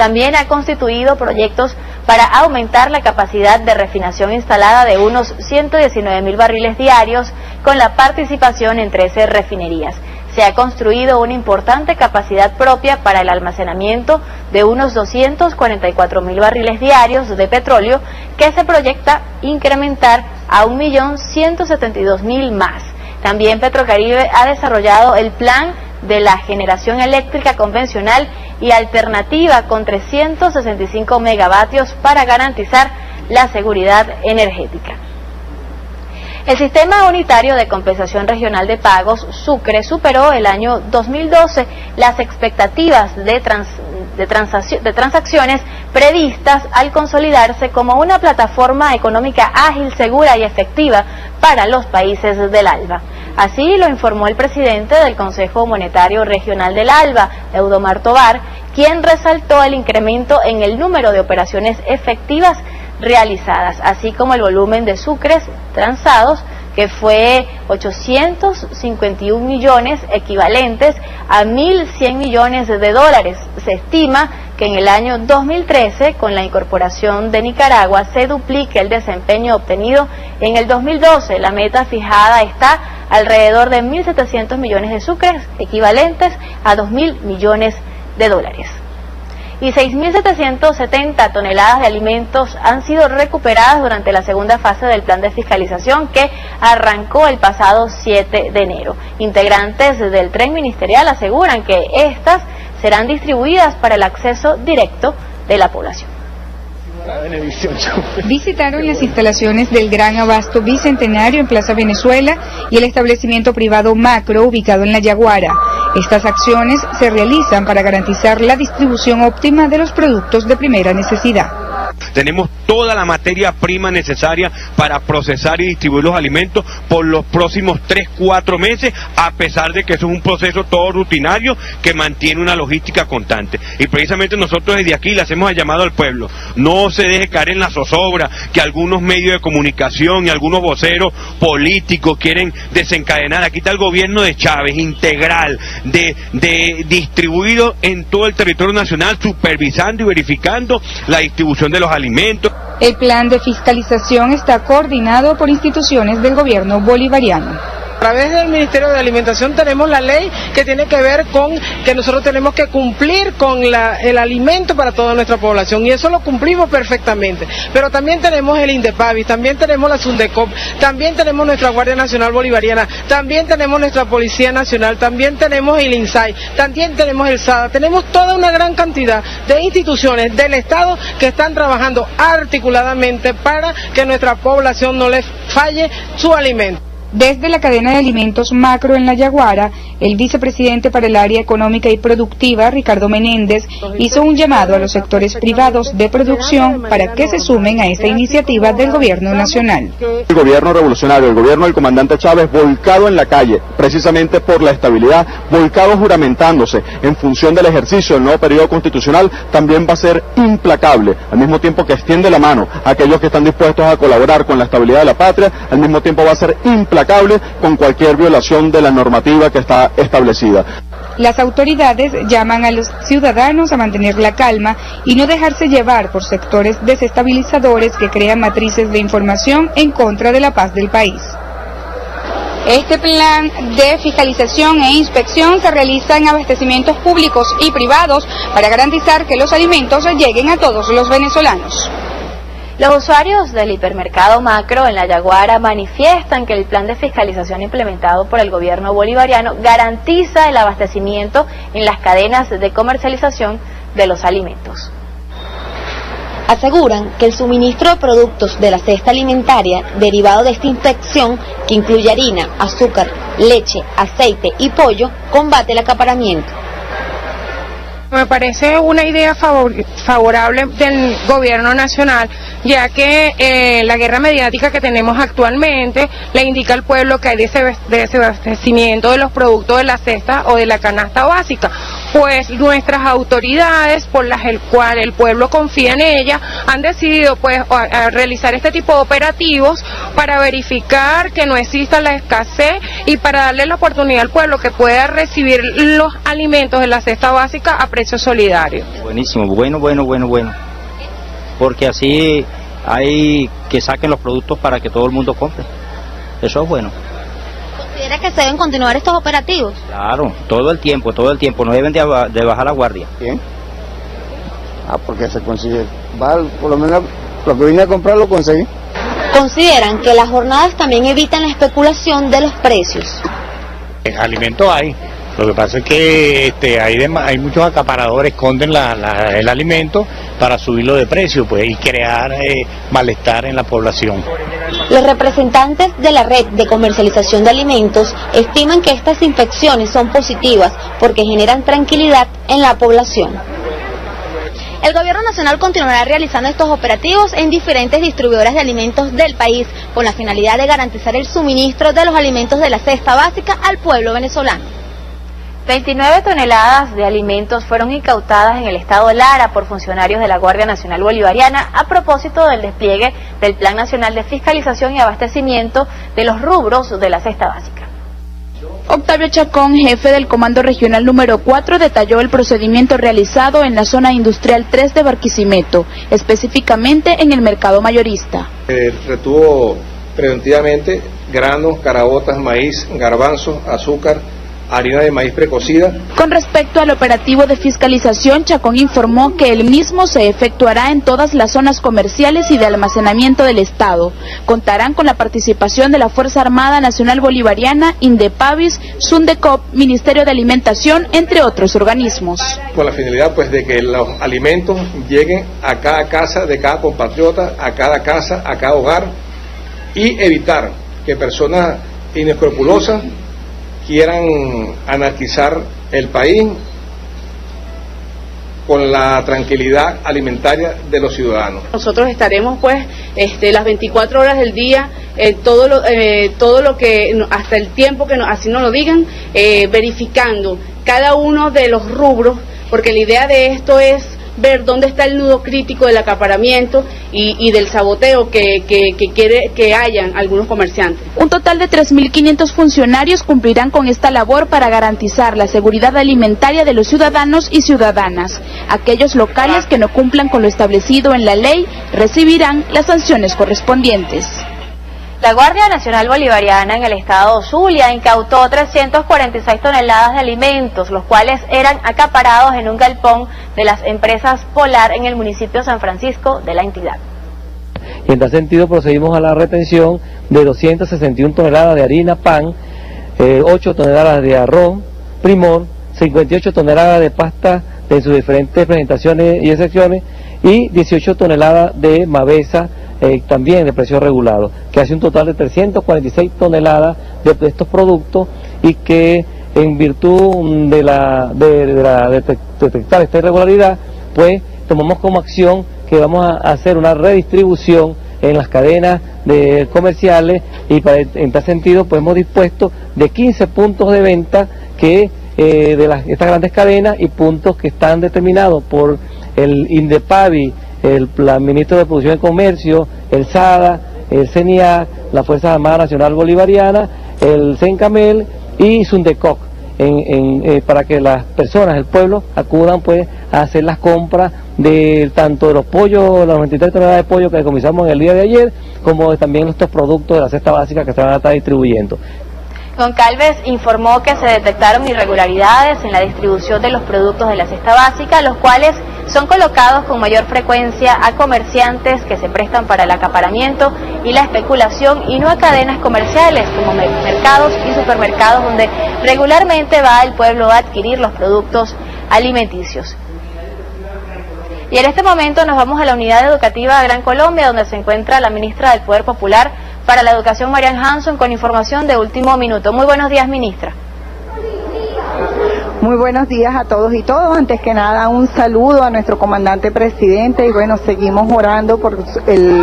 también ha constituido proyectos para aumentar la capacidad de refinación instalada de unos ciento diecinueve mil barriles diarios con la participación en trece refinerías. Se ha construido una importante capacidad propia para el almacenamiento de unos doscientos cuarenta y cuatro mil barriles diarios de petróleo que se proyecta incrementar a un millón ciento setenta y dos mil más. También Petrocaribe ha desarrollado el plan de la generación eléctrica convencional y alternativa con trescientos sesenta y cinco megavatios para garantizar la seguridad energética. El Sistema Unitario de Compensación Regional de Pagos, Sucre, superó el año dos mil doce las expectativas de, trans, de, transacción, de transacciones previstas al consolidarse como una plataforma económica ágil, segura y efectiva para los países del ALBA. Así lo informó el presidente del Consejo Monetario Regional del ALBA, Eudomar Tobar, quien resaltó el incremento en el número de operaciones efectivas realizadas, así como el volumen de sucres transados, que fue ochocientos cincuenta y un millones, equivalentes a mil cien millones de dólares. Se estima que en el año dos mil trece, con la incorporación de Nicaragua, se duplique el desempeño obtenido en el dos mil doce. La meta fijada está alrededor de mil setecientos millones de sucres, equivalentes a dos mil millones de dólares. Y seis mil setecientas setenta toneladas de alimentos han sido recuperadas durante la segunda fase del plan de fiscalización que arrancó el pasado siete de enero. Integrantes del tren ministerial aseguran que estas serán distribuidas para el acceso directo de la población. Visitaron las instalaciones del Gran Abasto Bicentenario en Plaza Venezuela y el establecimiento privado Macro ubicado en La Yaguara. Estas acciones se realizan para garantizar la distribución óptima de los productos de primera necesidad. Tenemos toda la materia prima necesaria para procesar y distribuir los alimentos por los próximos tres, cuatro meses, a pesar de que eso es un proceso todo rutinario que mantiene una logística constante. Y precisamente nosotros desde aquí le hacemos el llamado al pueblo: no se deje caer en la zozobra que algunos medios de comunicación y algunos voceros políticos quieren desencadenar. Aquí está el gobierno de Chávez, integral, de, de distribuido en todo el territorio nacional, supervisando y verificando la distribución de los alimentos. El plan de fiscalización está coordinado por instituciones del gobierno bolivariano. A través del Ministerio de Alimentación tenemos la ley que tiene que ver con que nosotros tenemos que cumplir con la, el alimento para toda nuestra población, y eso lo cumplimos perfectamente. Pero también tenemos el INDEPAVIS, también tenemos la SUNDECOP, también tenemos nuestra Guardia Nacional Bolivariana, también tenemos nuestra Policía Nacional, también tenemos el INSAI, también tenemos el SADA, tenemos toda una gran cantidad de instituciones del Estado que están trabajando articuladamente para que nuestra población no le falle su alimento. Desde la cadena de alimentos Macro en La Yaguara, el vicepresidente para el área económica y productiva, Ricardo Menéndez, hizo un llamado a los sectores privados de producción para que se sumen a esta iniciativa del gobierno nacional. El gobierno revolucionario, el gobierno del comandante Chávez, volcado en la calle, precisamente por la estabilidad, volcado juramentándose en función del ejercicio del nuevo periodo constitucional, también va a ser implacable, al mismo tiempo que extiende la mano a aquellos que están dispuestos a colaborar con la estabilidad de la patria, al mismo tiempo va a ser implacable con cualquier violación de la normativa que está establecida. Las autoridades llaman a los ciudadanos a mantener la calma y no dejarse llevar por sectores desestabilizadores que crean matrices de información en contra de la paz del país. Este plan de fiscalización e inspección se realiza en abastecimientos públicos y privados para garantizar que los alimentos lleguen a todos los venezolanos. Los usuarios del hipermercado Macro en La Yaguara manifiestan que el plan de fiscalización implementado por el gobierno bolivariano garantiza el abastecimiento en las cadenas de comercialización de los alimentos. Aseguran que el suministro de productos de la cesta alimentaria derivado de esta inspección, que incluye harina, azúcar, leche, aceite y pollo, combate el acaparamiento. Me parece una idea favor, favorable del gobierno nacional, ya que eh, la guerra mediática que tenemos actualmente le indica al pueblo que hay desabastecimiento de los productos de la cesta o de la canasta básica. pues nuestras autoridades, por las el cual el pueblo confía en ellas, han decidido pues a, a realizar este tipo de operativos para verificar que no exista la escasez y para darle la oportunidad al pueblo que pueda recibir los alimentos de la cesta básica a precio solidario. Buenísimo, bueno, bueno, bueno, bueno, porque así hay que saquen los productos para que todo el mundo compre, eso es bueno. ¿Considera que se deben continuar estos operativos? Claro, todo el tiempo, todo el tiempo, no deben de, de bajar la guardia. Bien. Ah, porque se consigue, va, por lo menos lo que vine a comprar lo conseguí. ¿Consideran que las jornadas también evitan la especulación de los precios? Alimentos hay, lo que pasa es que este, hay, de, hay muchos acaparadores, esconden la, la, el alimento para subirlo de precio pues, y crear eh, malestar en la población. Los representantes de la red de comercialización de alimentos estiman que estas inspecciones son positivas porque generan tranquilidad en la población. El Gobierno Nacional continuará realizando estos operativos en diferentes distribuidoras de alimentos del país con la finalidad de garantizar el suministro de los alimentos de la cesta básica al pueblo venezolano. veintinueve toneladas de alimentos fueron incautadas en el estado Lara por funcionarios de la Guardia Nacional Bolivariana a propósito del despliegue del Plan Nacional de Fiscalización y Abastecimiento de los rubros de la cesta básica. Octavio Chacón, jefe del Comando Regional número cuatro, detalló el procedimiento realizado en la zona industrial tres de Barquisimeto, específicamente en el mercado mayorista. Eh, retuvo preventivamente granos, caraotas, maíz, garbanzos, azúcar, harina de maíz precocida. Con respecto al operativo de fiscalización, Chacón informó que el mismo se efectuará en todas las zonas comerciales y de almacenamiento del Estado. Contarán con la participación de la Fuerza Armada Nacional Bolivariana, Indepavis, Sundecop, Ministerio de Alimentación, entre otros organismos. Con la finalidad pues de que los alimentos lleguen a cada casa de cada compatriota, a cada casa, a cada hogar, y evitar que personas inescrupulosas quieran anarquizar el país con la tranquilidad alimentaria de los ciudadanos. Nosotros estaremos pues este, las veinticuatro horas del día, eh, todo, lo, eh, todo lo que, hasta el tiempo que no, así nos lo digan, eh, verificando cada uno de los rubros, porque la idea de esto es ver dónde está el nudo crítico del acaparamiento y, y del saboteo que, que, que quiere que hayan algunos comerciantes. Un total de tres mil quinientos funcionarios cumplirán con esta labor para garantizar la seguridad alimentaria de los ciudadanos y ciudadanas. Aquellos locales que no cumplan con lo establecido en la ley recibirán las sanciones correspondientes. La Guardia Nacional Bolivariana en el estado Zulia incautó trescientas cuarenta y seis toneladas de alimentos, los cuales eran acaparados en un galpón de las empresas Polar en el municipio de San Francisco de la entidad. Y en tal sentido procedimos a la retención de doscientas sesenta y una toneladas de harina pan, eh, ocho toneladas de arroz, primor, cincuenta y ocho toneladas de pasta de sus diferentes presentaciones y excepciones y dieciocho toneladas de mavesa, Eh, también de precio regulado, que hace un total de trescientas cuarenta y seis toneladas de, de estos productos y que en virtud de, la, de, de, la, de detectar esta irregularidad, pues tomamos como acción que vamos a hacer una redistribución en las cadenas de comerciales y para, en tal sentido pues hemos dispuesto de quince puntos de venta que eh, de las, estas grandes cadenas y puntos que están determinados por el Indepavi, el plan ministro de Producción y Comercio, el SADA, el C N I A, la Fuerza Armada Nacional Bolivariana, el CENCAMEL y Sundecoc, en, en, eh, para que las personas, el pueblo, acudan pues a hacer las compras de tanto de los pollos, las noventa y tres toneladas de pollo que decomisamos en el día de ayer, como de también estos productos de la cesta básica que se van a estar distribuyendo. Goncalves informó que se detectaron irregularidades en la distribución de los productos de la cesta básica, los cuales son colocados con mayor frecuencia a comerciantes que se prestan para el acaparamiento y la especulación y no a cadenas comerciales como mercados y supermercados donde regularmente va el pueblo a adquirir los productos alimenticios. Y en este momento nos vamos a la unidad educativa Gran Colombia, donde se encuentra la ministra del Poder Popular para la Educación, Marian Hanson, con información de último minuto. Muy buenos días, ministra. Muy buenos días a todos y todas. Antes que nada, un saludo a nuestro comandante presidente y bueno, seguimos orando por el,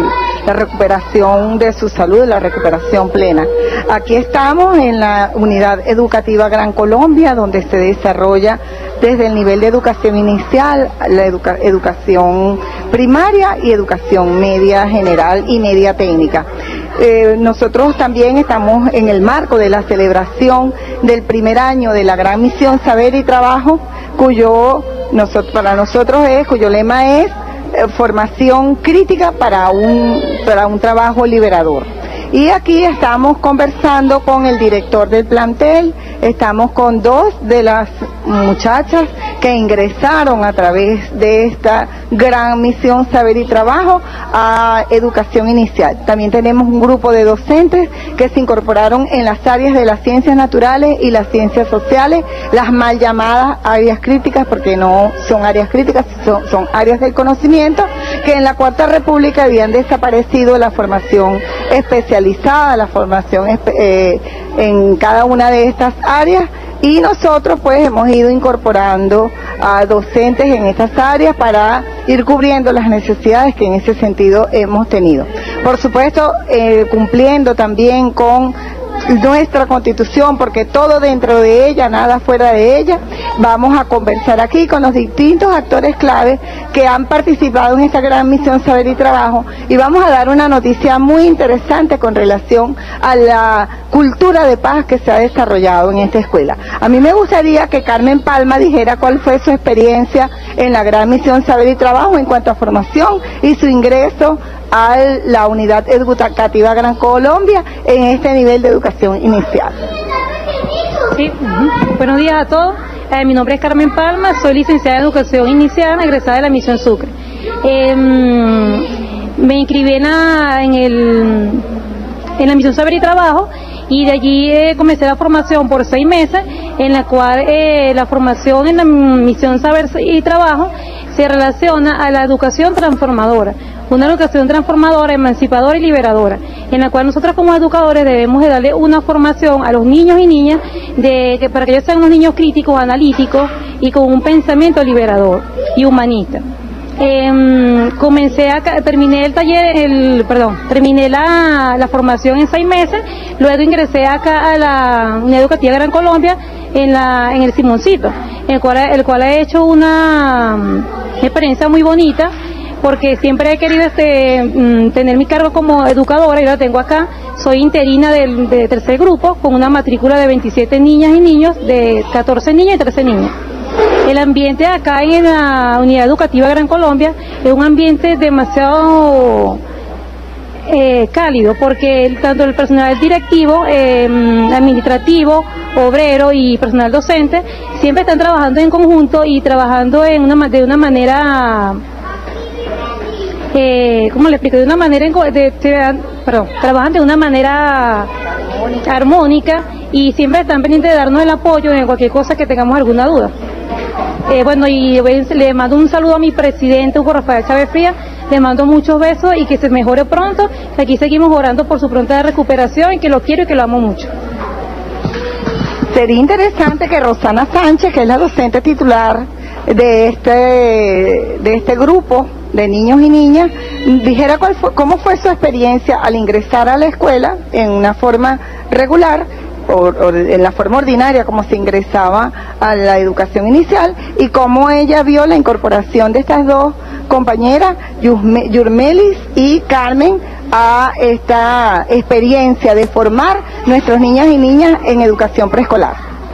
la recuperación de su salud, la recuperación plena. Aquí estamos en la Unidad Educativa Gran Colombia, donde se desarrolla desde el nivel de educación inicial, la educa educación primaria y educación media general y media técnica. Eh, nosotros también estamos en el marco de la celebración del primer año de la Gran Misión Saber y Trabajo, cuyo nosotros, para nosotros es, cuyo lema es eh, formación crítica para un, para un trabajo liberador. Y aquí estamos conversando con el director del plantel, estamos con dos de las muchachas que ingresaron a través de esta gran misión Saber y Trabajo a educación inicial. También tenemos un grupo de docentes que se incorporaron en las áreas de las ciencias naturales y las ciencias sociales, las mal llamadas áreas críticas, porque no son áreas críticas, son, son áreas del conocimiento, que en la Cuarta República habían desaparecido la formación especializada, la formación eh, en cada una de estas áreas, y nosotros pues hemos ido incorporando a docentes en estas áreas para ir cubriendo las necesidades que en ese sentido hemos tenido. Por supuesto, eh, cumpliendo también con nuestra Constitución, porque todo dentro de ella, nada fuera de ella. Vamos a conversar aquí con los distintos actores claves que han participado en esta gran misión Saber y Trabajo, y vamos a dar una noticia muy interesante con relación a la cultura de paz que se ha desarrollado en esta escuela. A mí me gustaría que Carmen Palma dijera cuál fue su experiencia en la gran misión Saber y Trabajo en cuanto a formación y su ingreso a la Unidad Educativa Gran Colombia en este nivel de educación inicial. Sí, uh-huh. Buenos días a todos. Eh, mi nombre es Carmen Palma, soy licenciada en Educación Inicial, egresada de la Misión Sucre. Eh, me inscribí en la, en, el, en la Misión Saber y Trabajo, y de allí eh, comencé la formación por seis meses, en la cual eh, la formación en la Misión Saber y Trabajo se relaciona a la educación transformadora. Una educación transformadora, emancipadora y liberadora, en la cual nosotros como educadores debemos de darle una formación a los niños y niñas de que para que ellos sean unos niños críticos, analíticos y con un pensamiento liberador y humanista. Eh, comencé a, terminé el taller, el, perdón, terminé la, la formación en seis meses, luego ingresé acá a la Unidad Educativa Gran Colombia en la, en el Simoncito, el cual, el cual he hecho una um, experiencia muy bonita, porque siempre he querido este, mm, tener mi cargo como educadora, y lo tengo acá. Soy interina del de tercer grupo, con una matrícula de veintisiete niñas y niños, de catorce niñas y trece niños. El ambiente acá en la Unidad Educativa Gran Colombia es un ambiente demasiado eh, cálido, porque tanto el personal directivo, eh, administrativo, obrero y personal docente siempre están trabajando en conjunto y trabajando en una, de una manera... Eh, ¿cómo le explico? De una manera, de, de, perdón, trabajan de una manera armónica. armónica y siempre están pendientes de darnos el apoyo en cualquier cosa que tengamos alguna duda. Eh, bueno, y le mando un saludo a mi presidente, Hugo Rafael Chávez Frías, le mando muchos besos y que se mejore pronto, que aquí seguimos orando por su pronta recuperación, y que lo quiero y que lo amo mucho. Sería interesante que Rosana Sánchez, que es la docente titular de este, de este grupo de niños y niñas, dijera cuál fue, cómo fue su experiencia al ingresar a la escuela en una forma regular o, o en la forma ordinaria como se ingresaba a la educación inicial, y cómo ella vio la incorporación de estas dos compañeras, Yurmelis y Carmen, a esta experiencia de formar nuestros niños y niñas en educación preescolar.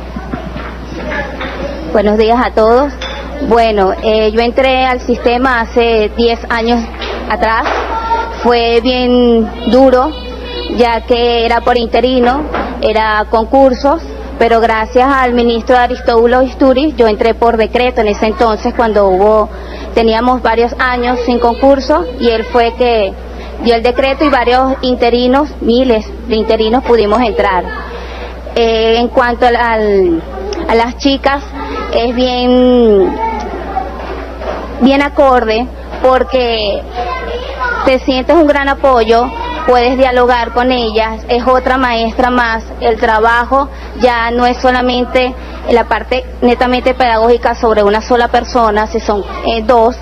Buenos días a todos. Bueno, eh, yo entré al sistema hace diez años atrás. Fue bien duro, ya que era por interino, era concursos, pero gracias al ministro Aristóbulo Isturiz, yo entré por decreto en ese entonces, cuando hubo, teníamos varios años sin concurso, y él fue que dio el decreto, y varios interinos, miles de interinos pudimos entrar. Eh, en cuanto al, al, a las chicas, es bien, bien acorde, porque te sientes un gran apoyo, puedes dialogar con ellas, es otra maestra más, el trabajo ya no es solamente la parte netamente pedagógica sobre una sola persona, si son eh, dos,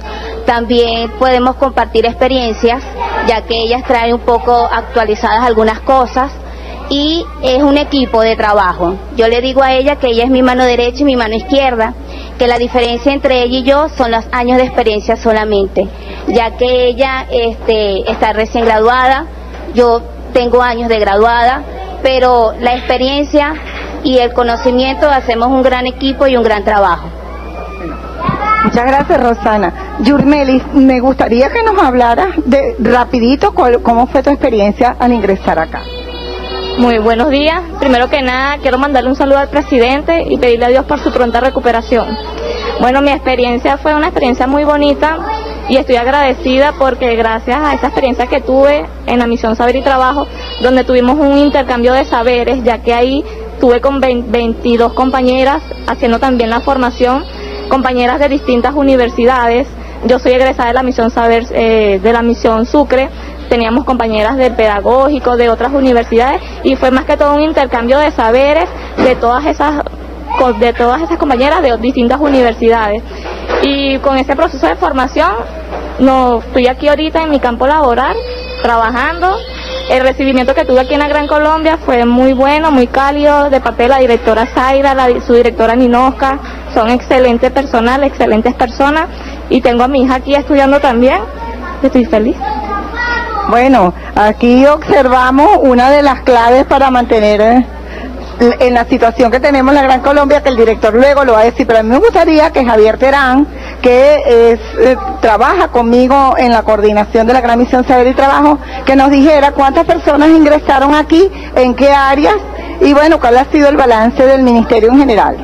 también podemos compartir experiencias, ya que ellas traen un poco actualizadas algunas cosas, y es un equipo de trabajo. Yo le digo a ella que ella es mi mano derecha y mi mano izquierda, que la diferencia entre ella y yo son los años de experiencia solamente, ya que ella este, está recién graduada, yo tengo años de graduada, pero la experiencia y el conocimiento hacemos un gran equipo y un gran trabajo. Muchas gracias, Rosana. Yurmelis, me gustaría que nos hablaras de rapidito cuál, cómo fue tu experiencia al ingresar acá. Muy buenos días. Primero que nada, quiero mandarle un saludo al presidente y pedirle a Dios por su pronta recuperación. Bueno, mi experiencia fue una experiencia muy bonita y estoy agradecida porque gracias a esa experiencia que tuve en la misión Saber y Trabajo, donde tuvimos un intercambio de saberes, ya que ahí tuve con veintidós compañeras haciendo también la formación, compañeras de distintas universidades. Yo soy egresada de la misión Saber, eh, de la misión Sucre. Teníamos compañeras del pedagógico, de otras universidades, y fue más que todo un intercambio de saberes de todas esas de todas esas compañeras de distintas universidades. Y con ese proceso de formación, no, estoy aquí ahorita en mi campo laboral, trabajando. El recibimiento que tuve aquí en la Gran Colombia fue muy bueno, muy cálido, de parte de la directora Zaira, la, su directora Ninoska. Son excelentes personal, excelentes personas, y tengo a mi hija aquí estudiando también. Estoy feliz. Bueno, aquí observamos una de las claves para mantener eh, en la situación que tenemos en la Gran Colombia, que el director luego lo va a decir, pero a mí me gustaría que Javier Terán, que es, eh, trabaja conmigo en la coordinación de la Gran Misión Saber y Trabajo, que nos dijera cuántas personas ingresaron aquí, en qué áreas, y bueno, cuál ha sido el balance del Ministerio en general.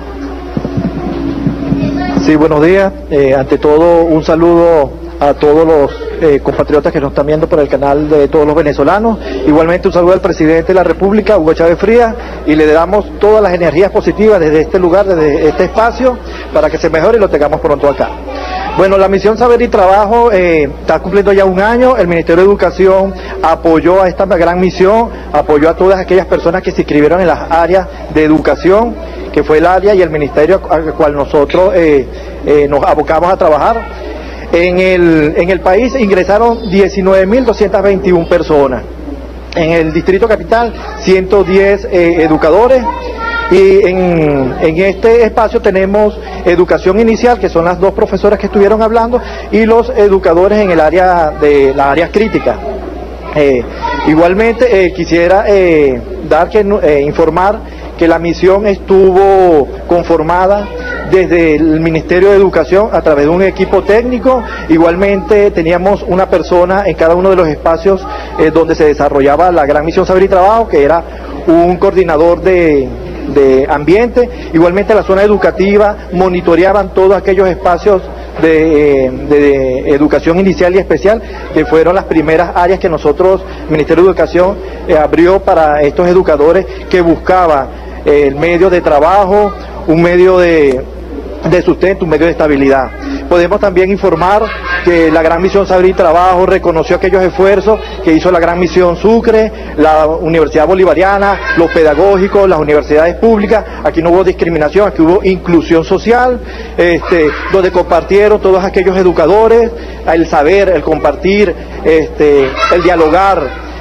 Sí, buenos días. Eh, ante todo, un saludo a todos los eh, compatriotas que nos están viendo por el canal de todos los venezolanos. Igualmente un saludo al presidente de la República, Hugo Chávez Frías, y le damos todas las energías positivas desde este lugar, desde este espacio, para que se mejore y lo tengamos pronto acá. Bueno, la misión Saber y Trabajo eh, está cumpliendo ya un año. El Ministerio de Educación apoyó a esta gran misión, apoyó a todas aquellas personas que se inscribieron en las áreas de educación, que fue el área y el ministerio al cual nosotros eh, eh, nos abocamos a trabajar. En el, en el país ingresaron diecinueve mil doscientas veintiuna personas. En el Distrito Capital, ciento diez eh, educadores. Y en, en este espacio tenemos educación inicial, que son las dos profesoras que estuvieron hablando, y los educadores en el área de las áreas críticas. Eh, igualmente eh, quisiera eh, dar que eh, informar que la misión estuvo conformada desde el Ministerio de Educación a través de un equipo técnico. Igualmente teníamos una persona en cada uno de los espacios eh, donde se desarrollaba la Gran Misión Saber y Trabajo, que era un coordinador de, de ambiente. Igualmente la zona educativa monitoreaban todos aquellos espacios de, de educación inicial y especial, que fueron las primeras áreas que nosotros, el Ministerio de Educación, eh, abrió para estos educadores que buscaban eh, el medio de trabajo, un medio de, de sustento, un medio de estabilidad. Podemos también informar que la Gran Misión Saber y Trabajo reconoció aquellos esfuerzos que hizo la Gran Misión Sucre, la Universidad Bolivariana, los pedagógicos, las universidades públicas. Aquí no hubo discriminación, aquí hubo inclusión social, este, donde compartieron todos aquellos educadores, el saber, el compartir, este, el dialogar,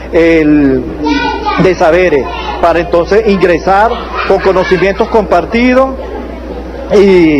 el de saberes, para entonces ingresar con conocimientos compartidos y,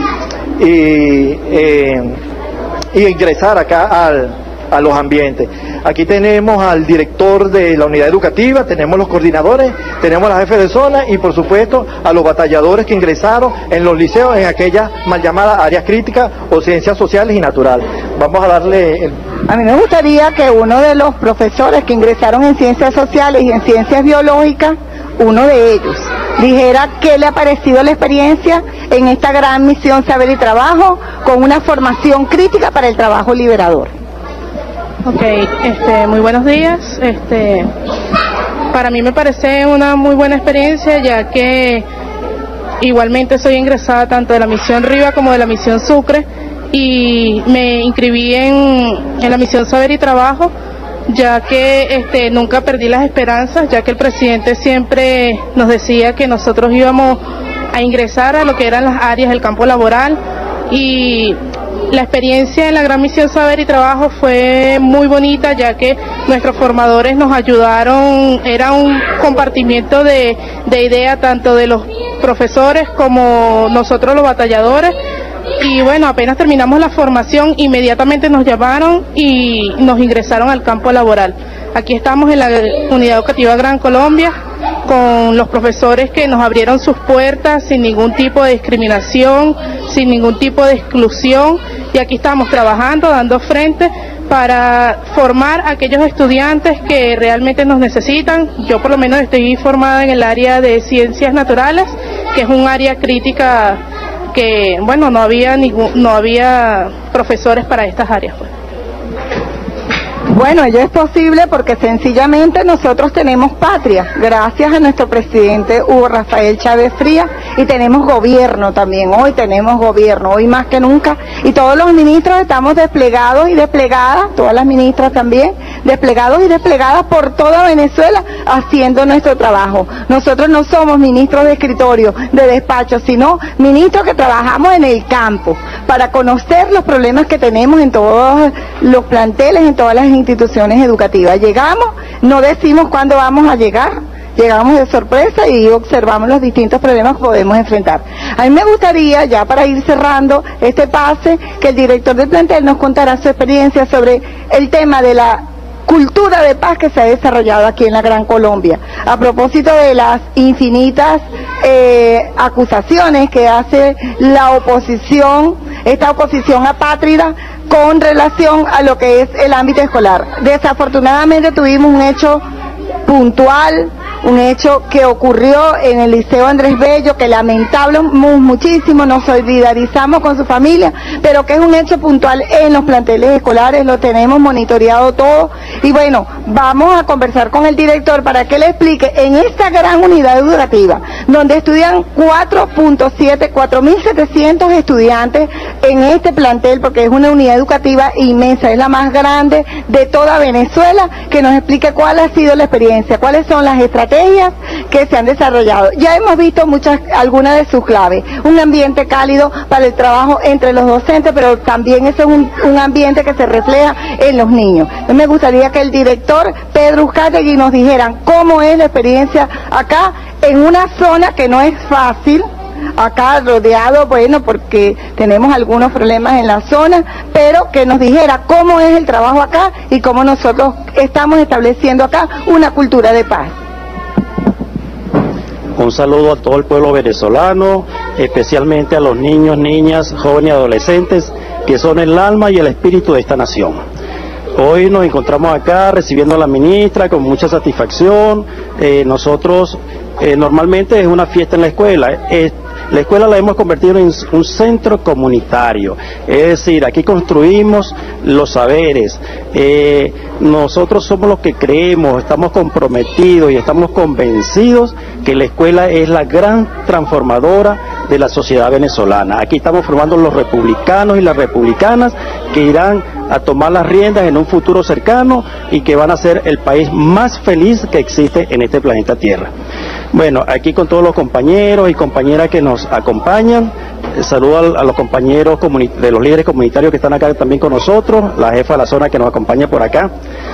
y, eh, y ingresar acá al, a los ambientes. Aquí tenemos al director de la unidad educativa, tenemos los coordinadores, tenemos a la jefe de zona y por supuesto a los batalladores que ingresaron en los liceos en aquellas mal llamadas áreas críticas o ciencias sociales y naturales. Vamos a darle el... A mí me gustaría que uno de los profesores que ingresaron en ciencias sociales y en ciencias biológicas, uno de ellos, dijera qué le ha parecido la experiencia en esta Gran Misión Saber y Trabajo, con una formación crítica para el trabajo liberador. Ok, este, muy buenos días. Este, para mí me parece una muy buena experiencia, ya que igualmente soy ingresada tanto de la misión Riva como de la misión Sucre, y me inscribí en, en la misión Saber y Trabajo, ya que este, nunca perdí las esperanzas, ya que el presidente siempre nos decía que nosotros íbamos a ingresar a lo que eran las áreas del campo laboral, y La experiencia en la Gran Misión Saber y Trabajo fue muy bonita, ya que nuestros formadores nos ayudaron, era un compartimiento de, de ideas tanto de los profesores como nosotros los batalladores. Y bueno, apenas terminamos la formación, inmediatamente nos llamaron y nos ingresaron al campo laboral. Aquí estamos en la Unidad Educativa Gran Colombia, con los profesores que nos abrieron sus puertas sin ningún tipo de discriminación, sin ningún tipo de exclusión, y aquí estamos trabajando, dando frente para formar a aquellos estudiantes que realmente nos necesitan. Yo por lo menos estoy formada en el área de ciencias naturales, que es un área crítica que, bueno, no había ningún, no había profesores para estas áreas, pues. Bueno, ello es posible porque sencillamente nosotros tenemos patria, gracias a nuestro presidente Hugo Rafael Chávez Frías, y tenemos gobierno también, hoy tenemos gobierno, hoy más que nunca, y todos los ministros estamos desplegados y desplegadas, todas las ministras también, desplegados y desplegadas por toda Venezuela haciendo nuestro trabajo. Nosotros no somos ministros de escritorio, de despacho, sino ministros que trabajamos en el campo, para conocer los problemas que tenemos en todos los planteles, en todas las instituciones educativas. Llegamos, no decimos cuándo vamos a llegar, llegamos de sorpresa y observamos los distintos problemas que podemos enfrentar. A mí me gustaría, ya para ir cerrando este pase, que el director del plantel nos contara su experiencia sobre el tema de la cultura de paz que se ha desarrollado aquí en la Gran Colombia, a propósito de las infinitas eh, acusaciones que hace la oposición, esta oposición apátrida, con relación a lo que es el ámbito escolar. Desafortunadamente tuvimos un hecho puntual, un hecho que ocurrió en el Liceo Andrés Bello, que lamentamos muchísimo, nos solidarizamos con su familia, pero que es un hecho puntual en los planteles escolares, lo tenemos monitoreado todo, y bueno, vamos a conversar con el director para que le explique en esta gran unidad educativa, donde estudian cuatro punto siete, cuatro mil setecientos estudiantes en este plantel, porque es una unidad educativa inmensa, es la más grande de toda Venezuela, que nos explique cuál ha sido la experiencia, cuáles son las estrategias que se han desarrollado. Ya hemos visto muchas, algunas de sus claves, un ambiente cálido para el trabajo entre los docentes, pero también ese es un, un ambiente que se refleja en los niños. Entonces me gustaría que el director Pedro Uzcategui nos dijera cómo es la experiencia acá, en una zona que no es fácil, acá rodeado, bueno, porque tenemos algunos problemas en la zona, pero que nos dijera cómo es el trabajo acá y cómo nosotros estamos estableciendo acá una cultura de paz. Un saludo a todo el pueblo venezolano, especialmente a los niños, niñas, jóvenes y adolescentes, que son el alma y el espíritu de esta nación. Hoy nos encontramos acá recibiendo a la ministra con mucha satisfacción. Eh, nosotros, eh, normalmente es una fiesta en la escuela. Eh, La escuela la hemos convertido en un centro comunitario, es decir, aquí construimos los saberes, eh, nosotros somos los que creemos, estamos comprometidos y estamos convencidos que la escuela es la gran transformadora de la sociedad venezolana. Aquí estamos formando los republicanos y las republicanas que irán a tomar las riendas en un futuro cercano y que van a ser el país más feliz que existe en este planeta Tierra. Bueno, aquí con todos los compañeros y compañeras que nos acompañan, eh, saludo a, a los compañeros de los líderes comunitarios que están acá también con nosotros, la jefa de la zona que nos acompaña por acá,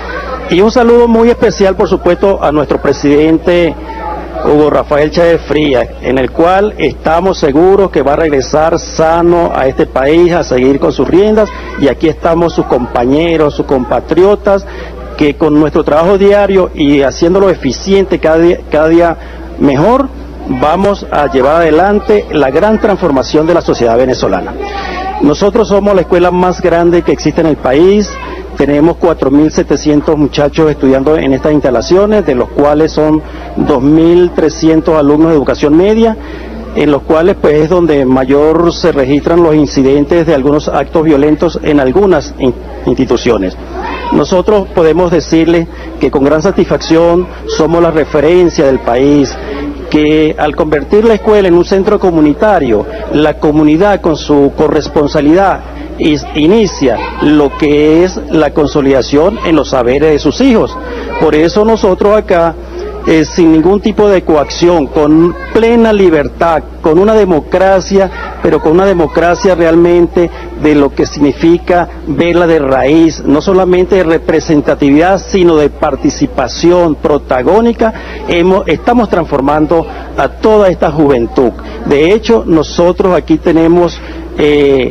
y un saludo muy especial, por supuesto, a nuestro presidente Hugo Rafael Chávez Frías, en el cual estamos seguros que va a regresar sano a este país, a seguir con sus riendas, y aquí estamos sus compañeros, sus compatriotas, que con nuestro trabajo diario y haciéndolo eficiente cada día, cada día mejor, vamos a llevar adelante la gran transformación de la sociedad venezolana. Nosotros somos la escuela más grande que existe en el país, tenemos cuatro mil setecientos muchachos estudiando en estas instalaciones, de los cuales son dos mil trescientos alumnos de educación media, en los cuales pues es donde mayor se registran los incidentes de algunos actos violentos en algunas in- instituciones. Nosotros podemos decirles que con gran satisfacción somos la referencia del país, que al convertir la escuela en un centro comunitario, la comunidad con su corresponsabilidad inicia lo que es la consolidación en los saberes de sus hijos. Por eso nosotros acá eh, sin ningún tipo de coacción, con plena libertad, con una democracia, pero con una democracia realmente de lo que significa verla de raíz, no solamente de representatividad, sino de participación protagónica. Hemos, estamos transformando a toda esta juventud. De hecho, nosotros aquí tenemos... Eh,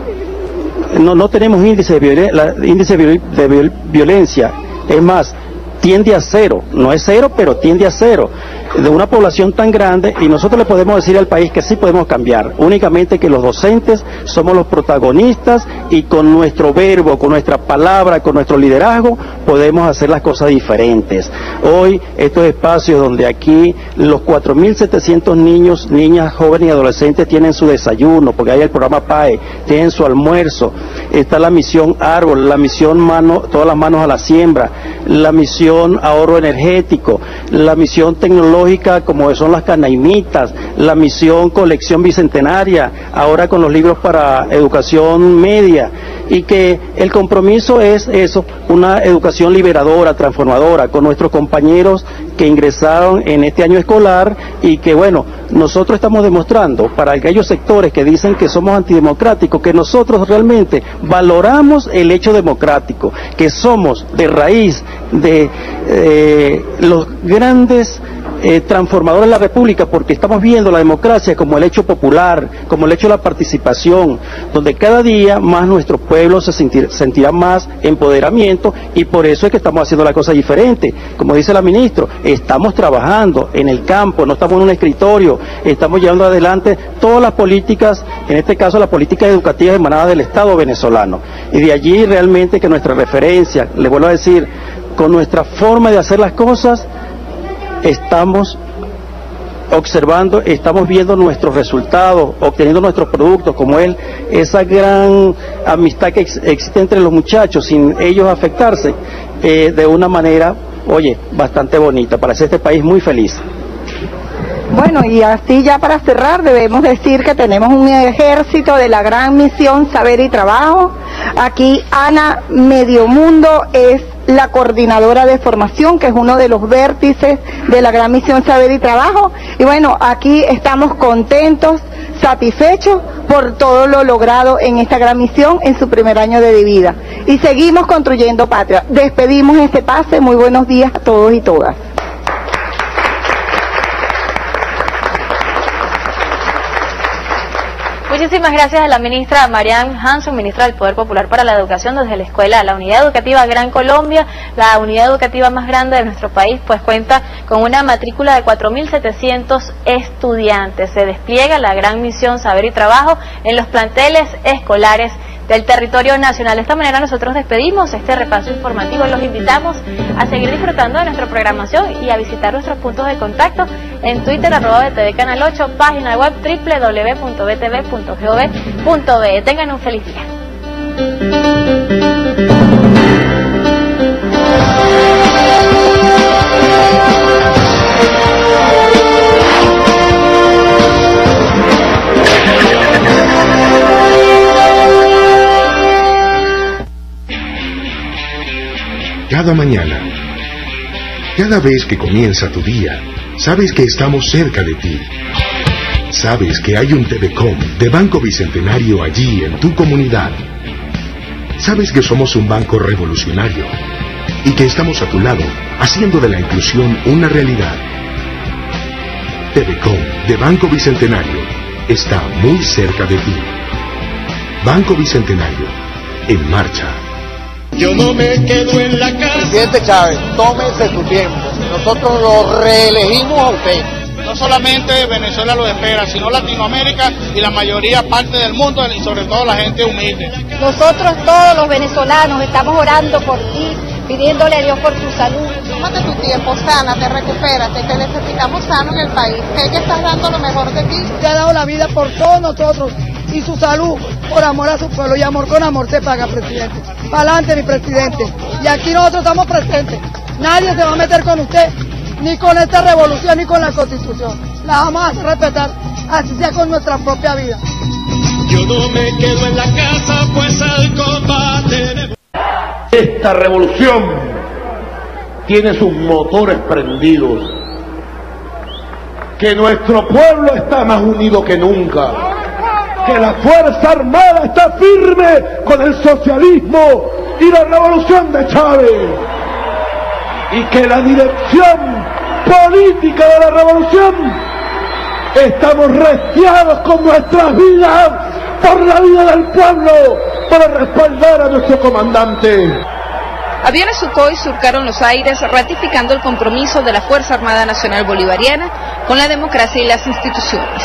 No, no tenemos índice de, violen la, índice de viol violencia, es más, tiende a cero, no es cero, pero tiende a cero, de una población tan grande, y nosotros le podemos decir al país que sí podemos cambiar, únicamente que los docentes somos los protagonistas y con nuestro verbo, con nuestra palabra, con nuestro liderazgo, podemos hacer las cosas diferentes. Hoy, estos espacios donde aquí los cuatro mil setecientos niños, niñas, jóvenes y adolescentes tienen su desayuno, porque hay el programa P A E, tienen su almuerzo, está la misión árbol, la misión mano, todas las manos a la siembra, la misión ahorro energético, la misión tecnológica como son las canaimitas, la misión colección bicentenaria, ahora con los libros para educación media, y que el compromiso es eso, una educación liberadora, transformadora, con nuestros compañeros que ingresaron en este año escolar, y que bueno, nosotros estamos demostrando para aquellos sectores que dicen que somos antidemocráticos, que nosotros realmente valoramos el hecho democrático, que somos de raíz de eh, los grandes eh, transformadores de la República, porque estamos viendo la democracia como el hecho popular, como el hecho de la participación, donde cada día más nuestro pueblo se sentir, sentirá más empoderamiento, y por eso es que estamos haciendo la cosa diferente. Como dice la ministra, estamos trabajando en el campo, no estamos en un escritorio, estamos llevando adelante todas las políticas, en este caso las políticas educativas emanadas del Estado venezolano, y de allí realmente que nuestra referencia, le vuelvo a decir, con nuestra forma de hacer las cosas, estamos observando, estamos viendo nuestros resultados, obteniendo nuestros productos, como él, esa gran amistad que ex existe entre los muchachos, sin ellos afectarse, eh, de una manera, oye, bastante bonita, para hacer este país muy feliz. Bueno, y así ya para cerrar debemos decir que tenemos un ejército de la gran misión Saber y Trabajo. Aquí Ana Mediomundo es la coordinadora de formación, que es uno de los vértices de la gran misión Saber y Trabajo. Y bueno, aquí estamos contentos, satisfechos por todo lo logrado en esta gran misión en su primer año de vida. Y seguimos construyendo patria. Despedimos este pase. Muy buenos días a todos y todas. Muchísimas gracias a la ministra Marianne Hanson, ministra del Poder Popular para la Educación, desde la escuela, la Unidad Educativa Gran Colombia, la unidad educativa más grande de nuestro país, pues cuenta con una matrícula de cuatro mil setecientos estudiantes. Se despliega la gran misión Saber y Trabajo en los planteles escolares del territorio nacional. De esta manera nosotros despedimos este repaso informativo. Los invitamos a seguir disfrutando de nuestra programación y a visitar nuestros puntos de contacto en Twitter, arroba B T V Canal ocho, página web doble u doble u doble u punto b t v punto gov punto be. Tengan un feliz día. Cada mañana, cada vez que comienza tu día, sabes que estamos cerca de ti. Sabes que hay un T V Com de Banco Bicentenario allí en tu comunidad. Sabes que somos un banco revolucionario y que estamos a tu lado, haciendo de la inclusión una realidad. T V Com de Banco Bicentenario está muy cerca de ti. Banco Bicentenario, en marcha. Yo no me quedo en la casa. Presidente Chávez, tómese su tiempo. Nosotros lo reelegimos a usted. No solamente Venezuela lo espera, sino Latinoamérica y la mayoría parte del mundo, y sobre todo la gente humilde. Nosotros todos los venezolanos estamos orando por ti, pidiéndole a Dios por tu salud. Tómate tu tiempo, sánate, recupérate, te necesitamos sano en el país. Sé que estás dando lo mejor de ti. Te ha dado la vida por todos nosotros y su salud, por amor a su pueblo, y amor con amor se paga, presidente. Pa'lante, mi presidente. Y aquí nosotros estamos presentes. Nadie se va a meter con usted, ni con esta revolución, ni con la Constitución. La vamos a hacer respetar, así sea con nuestra propia vida. Yo no me quedo en la casa, pues al combate. Esta revolución tiene sus motores prendidos que nuestro pueblo está más unido que nunca, que la Fuerza Armada está firme con el socialismo y la revolución de Chávez, y que la dirección política de la revolución estamos restiados con nuestras vidas por la vida del pueblo, para respaldar a nuestro comandante. Aviones Sukhoi surcaron los aires ratificando el compromiso de la Fuerza Armada Nacional Bolivariana con la democracia y las instituciones.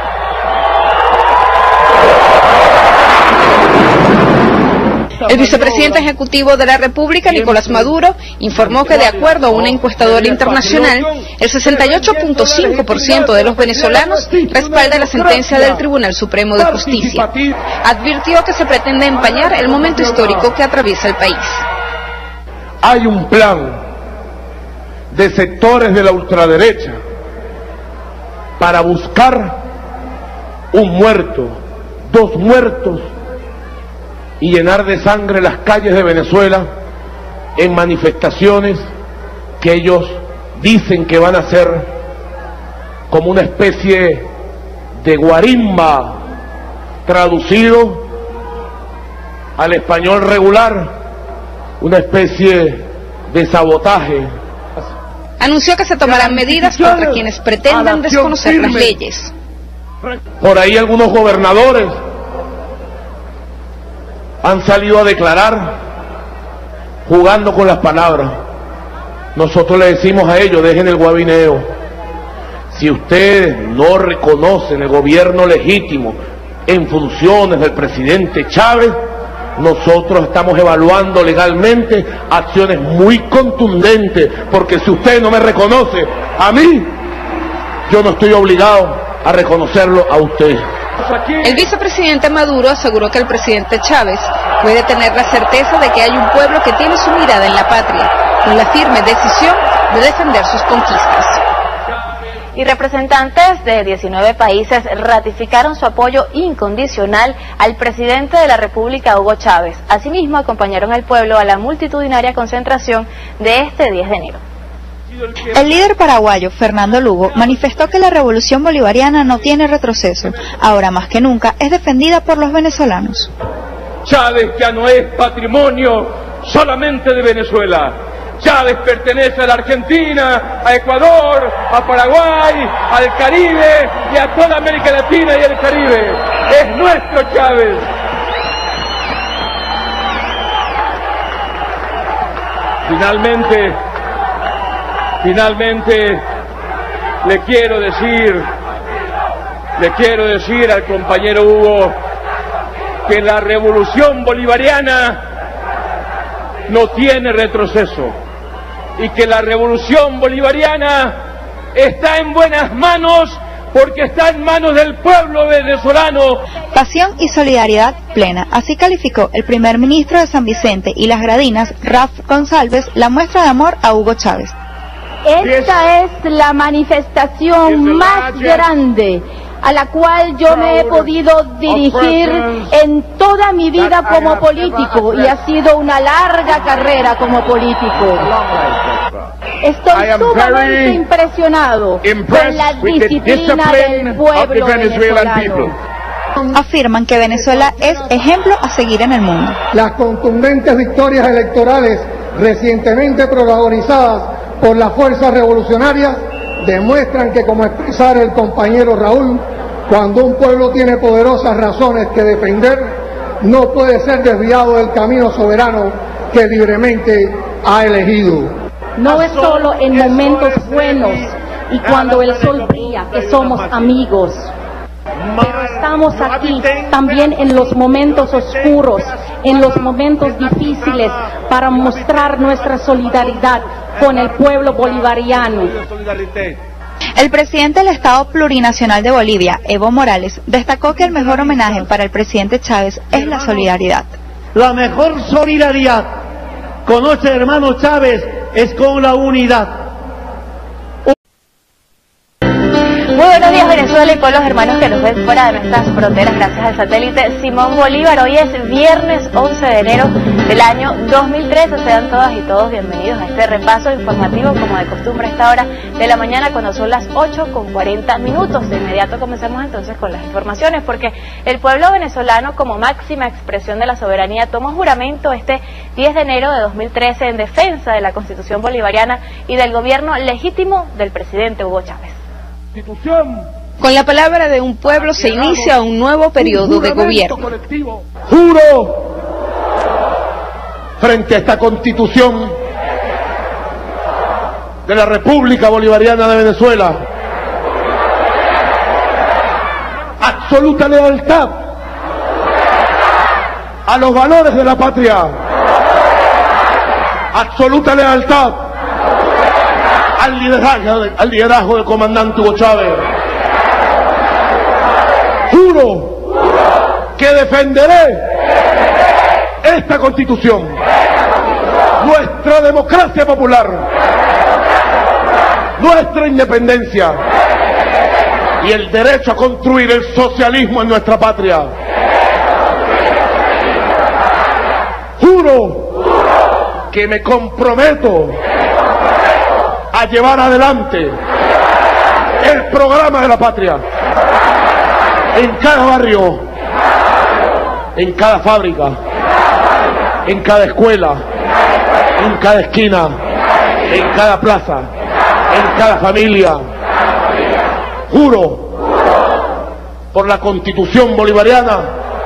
El vicepresidente ejecutivo de la República, Nicolás Maduro, informó que de acuerdo a una encuestadora internacional, el sesenta y ocho punto cinco por ciento de los venezolanos respalda la sentencia del Tribunal Supremo de Justicia. Advirtió que se pretende empañar el momento histórico que atraviesa el país. Hay un plan de sectores de la ultraderecha para buscar un muerto, dos muertos, y llenar de sangre las calles de Venezuela en manifestaciones que ellos dicen que van a ser como una especie de guarimba, traducido al español regular, una especie de sabotaje. Anunció que se tomarán medidas contra quienes pretendan desconocer las leyes. Por ahí algunos gobernadores han salido a declarar jugando con las palabras. Nosotros le decimos a ellos, dejen el guabineo. Si ustedes no reconocen el gobierno legítimo en funciones del presidente Chávez, nosotros estamos evaluando legalmente acciones muy contundentes, porque si usted no me reconoce a mí, yo no estoy obligado a reconocerlo a usted. El vicepresidente Maduro aseguró que el presidente Chávez puede tener la certeza de que hay un pueblo que tiene su mirada en la patria, con la firme decisión de defender sus conquistas. Y representantes de diecinueve países ratificaron su apoyo incondicional al presidente de la República, Hugo Chávez. Asimismo, acompañaron al pueblo a la multitudinaria concentración de este diez de enero. El líder paraguayo, Fernando Lugo, manifestó que la revolución bolivariana no tiene retroceso. Ahora más que nunca es defendida por los venezolanos. Chávez ya no es patrimonio solamente de Venezuela. Chávez pertenece a la Argentina, a Ecuador, a Paraguay, al Caribe y a toda América Latina y el Caribe. Es nuestro Chávez. Finalmente, finalmente, le quiero decir, le quiero decir al compañero Hugo que la revolución bolivariana no tiene retroceso y que la revolución bolivariana está en buenas manos porque está en manos del pueblo venezolano. Pasión y solidaridad plena, así calificó el primer ministro de San Vicente y las Gradinas, Raf González, la muestra de amor a Hugo Chávez. Esta es la manifestación más grande a la cual yo me he podido dirigir en toda mi vida como político, y ha sido una larga carrera como político. Estoy sumamente impresionado con la disciplina del pueblo venezolano. Afirman que Venezuela es ejemplo a seguir en el mundo. Las contundentes victorias electorales recientemente protagonizadas por las fuerzas revolucionarias demuestran que, como expresara el compañero Raúl, cuando un pueblo tiene poderosas razones que defender, no puede ser desviado del camino soberano que libremente ha elegido. No es solo en momentos buenos y cuando el sol brilla que somos amigos, pero estamos aquí también en los momentos oscuros, en los momentos difíciles, para mostrar nuestra solidaridad con el pueblo bolivariano. El presidente del Estado Plurinacional de Bolivia, Evo Morales, destacó que el mejor homenaje para el presidente Chávez es la solidaridad. La mejor solidaridad con nuestro hermano Chávez es con la unidad. Muy buenos días, Venezuela. Venezuela y pueblos hermanos que nos ven fuera de nuestras fronteras gracias al satélite Simón Bolívar. Hoy es viernes once de enero del año dos mil trece. Sean todas y todos bienvenidos a este repaso informativo como de costumbre a esta hora de la mañana cuando son las ocho con cuarenta minutos. De inmediato comencemos entonces con las informaciones porque el pueblo venezolano como máxima expresión de la soberanía tomó juramento este diez de enero de dos mil trece en defensa de la Constitución bolivariana y del gobierno legítimo del presidente Hugo Chávez. Con la palabra de un pueblo se inicia un nuevo periodo de gobierno. Juro frente a esta Constitución de la República Bolivariana de Venezuela absoluta lealtad a los valores de la patria, absoluta lealtad al liderazgo, al liderazgo del comandante Hugo Chávez. Juro que defenderé esta Constitución, nuestra democracia popular, nuestra independencia y el derecho a construir el socialismo en nuestra patria. Juro que me comprometo a llevar adelante el programa de la patria en cada barrio, en cada fábrica, en cada escuela, en cada esquina, en cada plaza, en cada familia. Juro por la Constitución bolivariana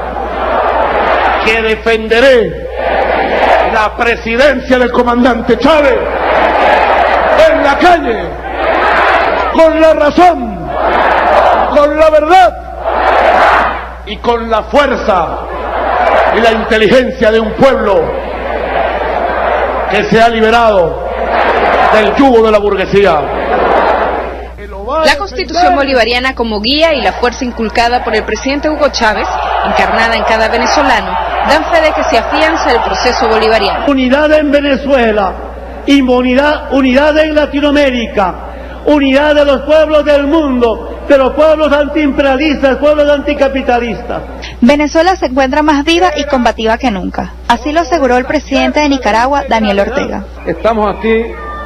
que defenderé la presidencia del comandante Chávez en la calle, con la razón, con la verdad y con la fuerza y la inteligencia de un pueblo que se ha liberado del yugo de la burguesía. La Constitución bolivariana como guía y la fuerza inculcada por el presidente Hugo Chávez, encarnada en cada venezolano, dan fe de que se afianza el proceso bolivariano. Unidad en Venezuela, unidad, unidad en Latinoamérica, unidad de los pueblos del mundo, de los pueblos antiimperialistas, pueblos anticapitalistas. Venezuela se encuentra más viva y combativa que nunca. Así lo aseguró el presidente de Nicaragua, Daniel Ortega. Estamos aquí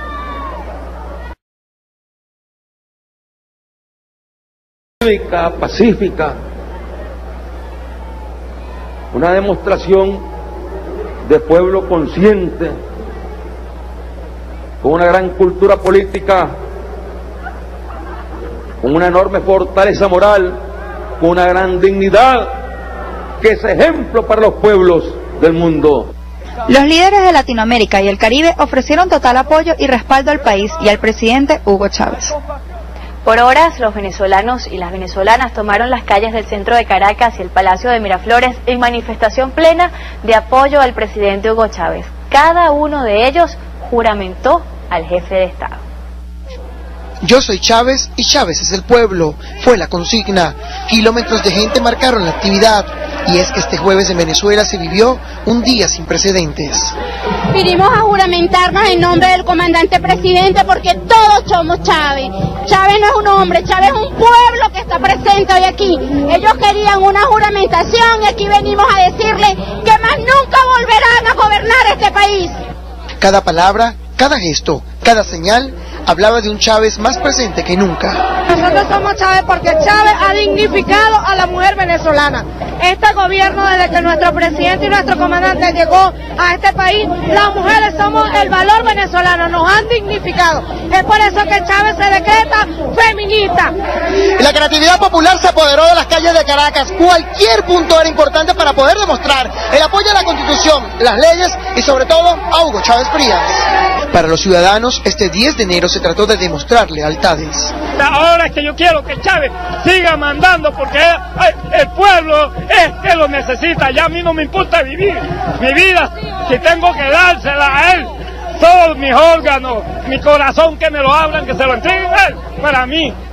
pacífica, una demostración de pueblo consciente, con una gran cultura política, con una enorme fortaleza moral, con una gran dignidad, que es ejemplo para los pueblos del mundo. Los líderes de Latinoamérica y el Caribe ofrecieron total apoyo y respaldo al país y al presidente Hugo Chávez. Por horas, los venezolanos y las venezolanas tomaron las calles del centro de Caracas y el Palacio de Miraflores en manifestación plena de apoyo al presidente Hugo Chávez. Cada uno de ellos juramentó al jefe de Estado. Yo soy Chávez y Chávez es el pueblo, fue la consigna. Kilómetros de gente marcaron la actividad y es que este jueves en Venezuela se vivió un día sin precedentes. Vinimos a juramentarnos en nombre del comandante presidente porque todos somos Chávez. Chávez no es un hombre, Chávez es un pueblo que está presente hoy aquí. Ellos querían una juramentación y aquí venimos a decirles que más nunca volverán a gobernar este país. Cada palabra, cada gesto, cada señal hablaba de un Chávez más presente que nunca. Nosotros somos Chávez porque Chávez ha dignificado a la mujer venezolana. Este gobierno, desde que nuestro presidente y nuestro comandante llegó a este país, las mujeres somos el valor venezolano, nos han dignificado. Es por eso que Chávez se decreta feminista. La creatividad popular se apoderó de las calles de Caracas. Cualquier punto era importante para poder demostrar el apoyo a la Constitución, las leyes y sobre todo a Hugo Chávez Frías. Para los ciudadanos, este diez de enero se trató de demostrar lealtades. Ahora es que yo quiero que Chávez siga mandando porque el pueblo es que lo necesita. Ya a mí no me importa vivir mi vida, si tengo que dársela a él, todos mis órganos, mi corazón que me lo abran, que se lo entreguen a él. Para mí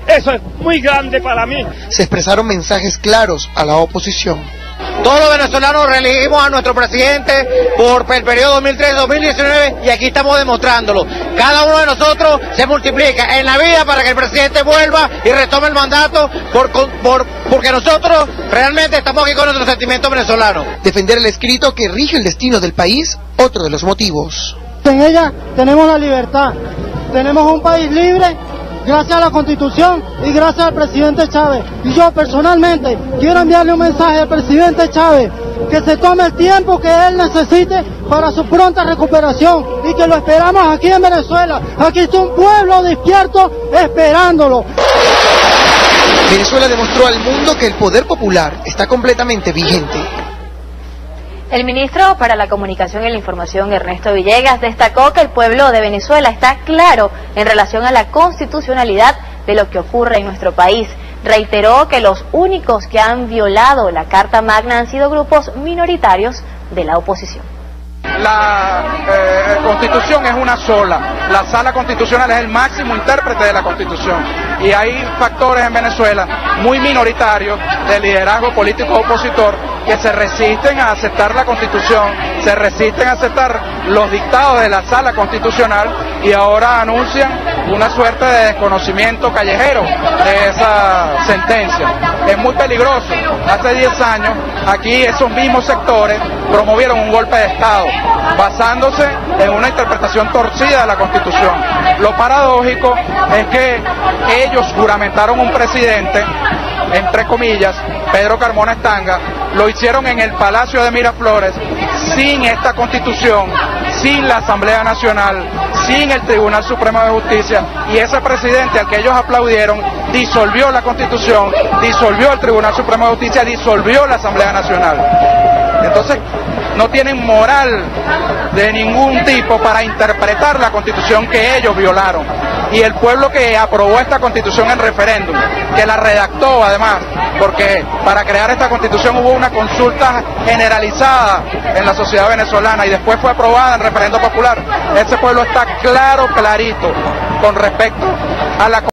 Eso es muy grande para mí. Se expresaron mensajes claros a la oposición. Todos los venezolanos reelegimos a nuestro presidente por el periodo dos mil trece a dos mil diecinueve y aquí estamos demostrándolo. Cada uno de nosotros se multiplica en la vida para que el presidente vuelva y retome el mandato por, por, porque nosotros realmente estamos aquí con nuestro sentimiento venezolano. Defender el escrito que rige el destino del país, otro de los motivos. En ella tenemos la libertad, tenemos un país libre gracias a la Constitución y gracias al presidente Chávez. Y yo personalmente quiero enviarle un mensaje al presidente Chávez, que se tome el tiempo que él necesite para su pronta recuperación y que lo esperamos aquí en Venezuela. Aquí está un pueblo despierto esperándolo. Venezuela demostró al mundo que el poder popular está completamente vigente. El ministro para la Comunicación y la Información, Ernesto Villegas, destacó que el pueblo de Venezuela está claro en relación a la constitucionalidad de lo que ocurre en nuestro país. Reiteró que los únicos que han violado la Carta Magna han sido grupos minoritarios de la oposición. La eh, Constitución es una sola, la Sala Constitucional es el máximo intérprete de la Constitución y hay factores en Venezuela muy minoritarios de liderazgo político opositor que se resisten a aceptar la Constitución, se resisten a aceptar los dictados de la Sala Constitucional y ahora anuncian una suerte de desconocimiento callejero de esa sentencia. Es muy peligroso. Hace diez años aquí esos mismos sectores promovieron un golpe de Estado basándose en una interpretación torcida de la Constitución. Lo paradójico es que ellos juramentaron un presidente, entre comillas, Pedro Carmona Estanga, lo hicieron en el Palacio de Miraflores, sin esta Constitución, sin la Asamblea Nacional, sin el Tribunal Supremo de Justicia, y ese presidente al que ellos aplaudieron disolvió la Constitución, disolvió el Tribunal Supremo de Justicia, disolvió la Asamblea Nacional. Entonces, no tienen moral de ningún tipo para interpretar la Constitución que ellos violaron. Y el pueblo que aprobó esta Constitución en referéndum, que la redactó además, porque para crear esta Constitución hubo una consulta generalizada en la sociedad venezolana y después fue aprobada en referéndum popular, ese pueblo está claro, clarito, con respecto a la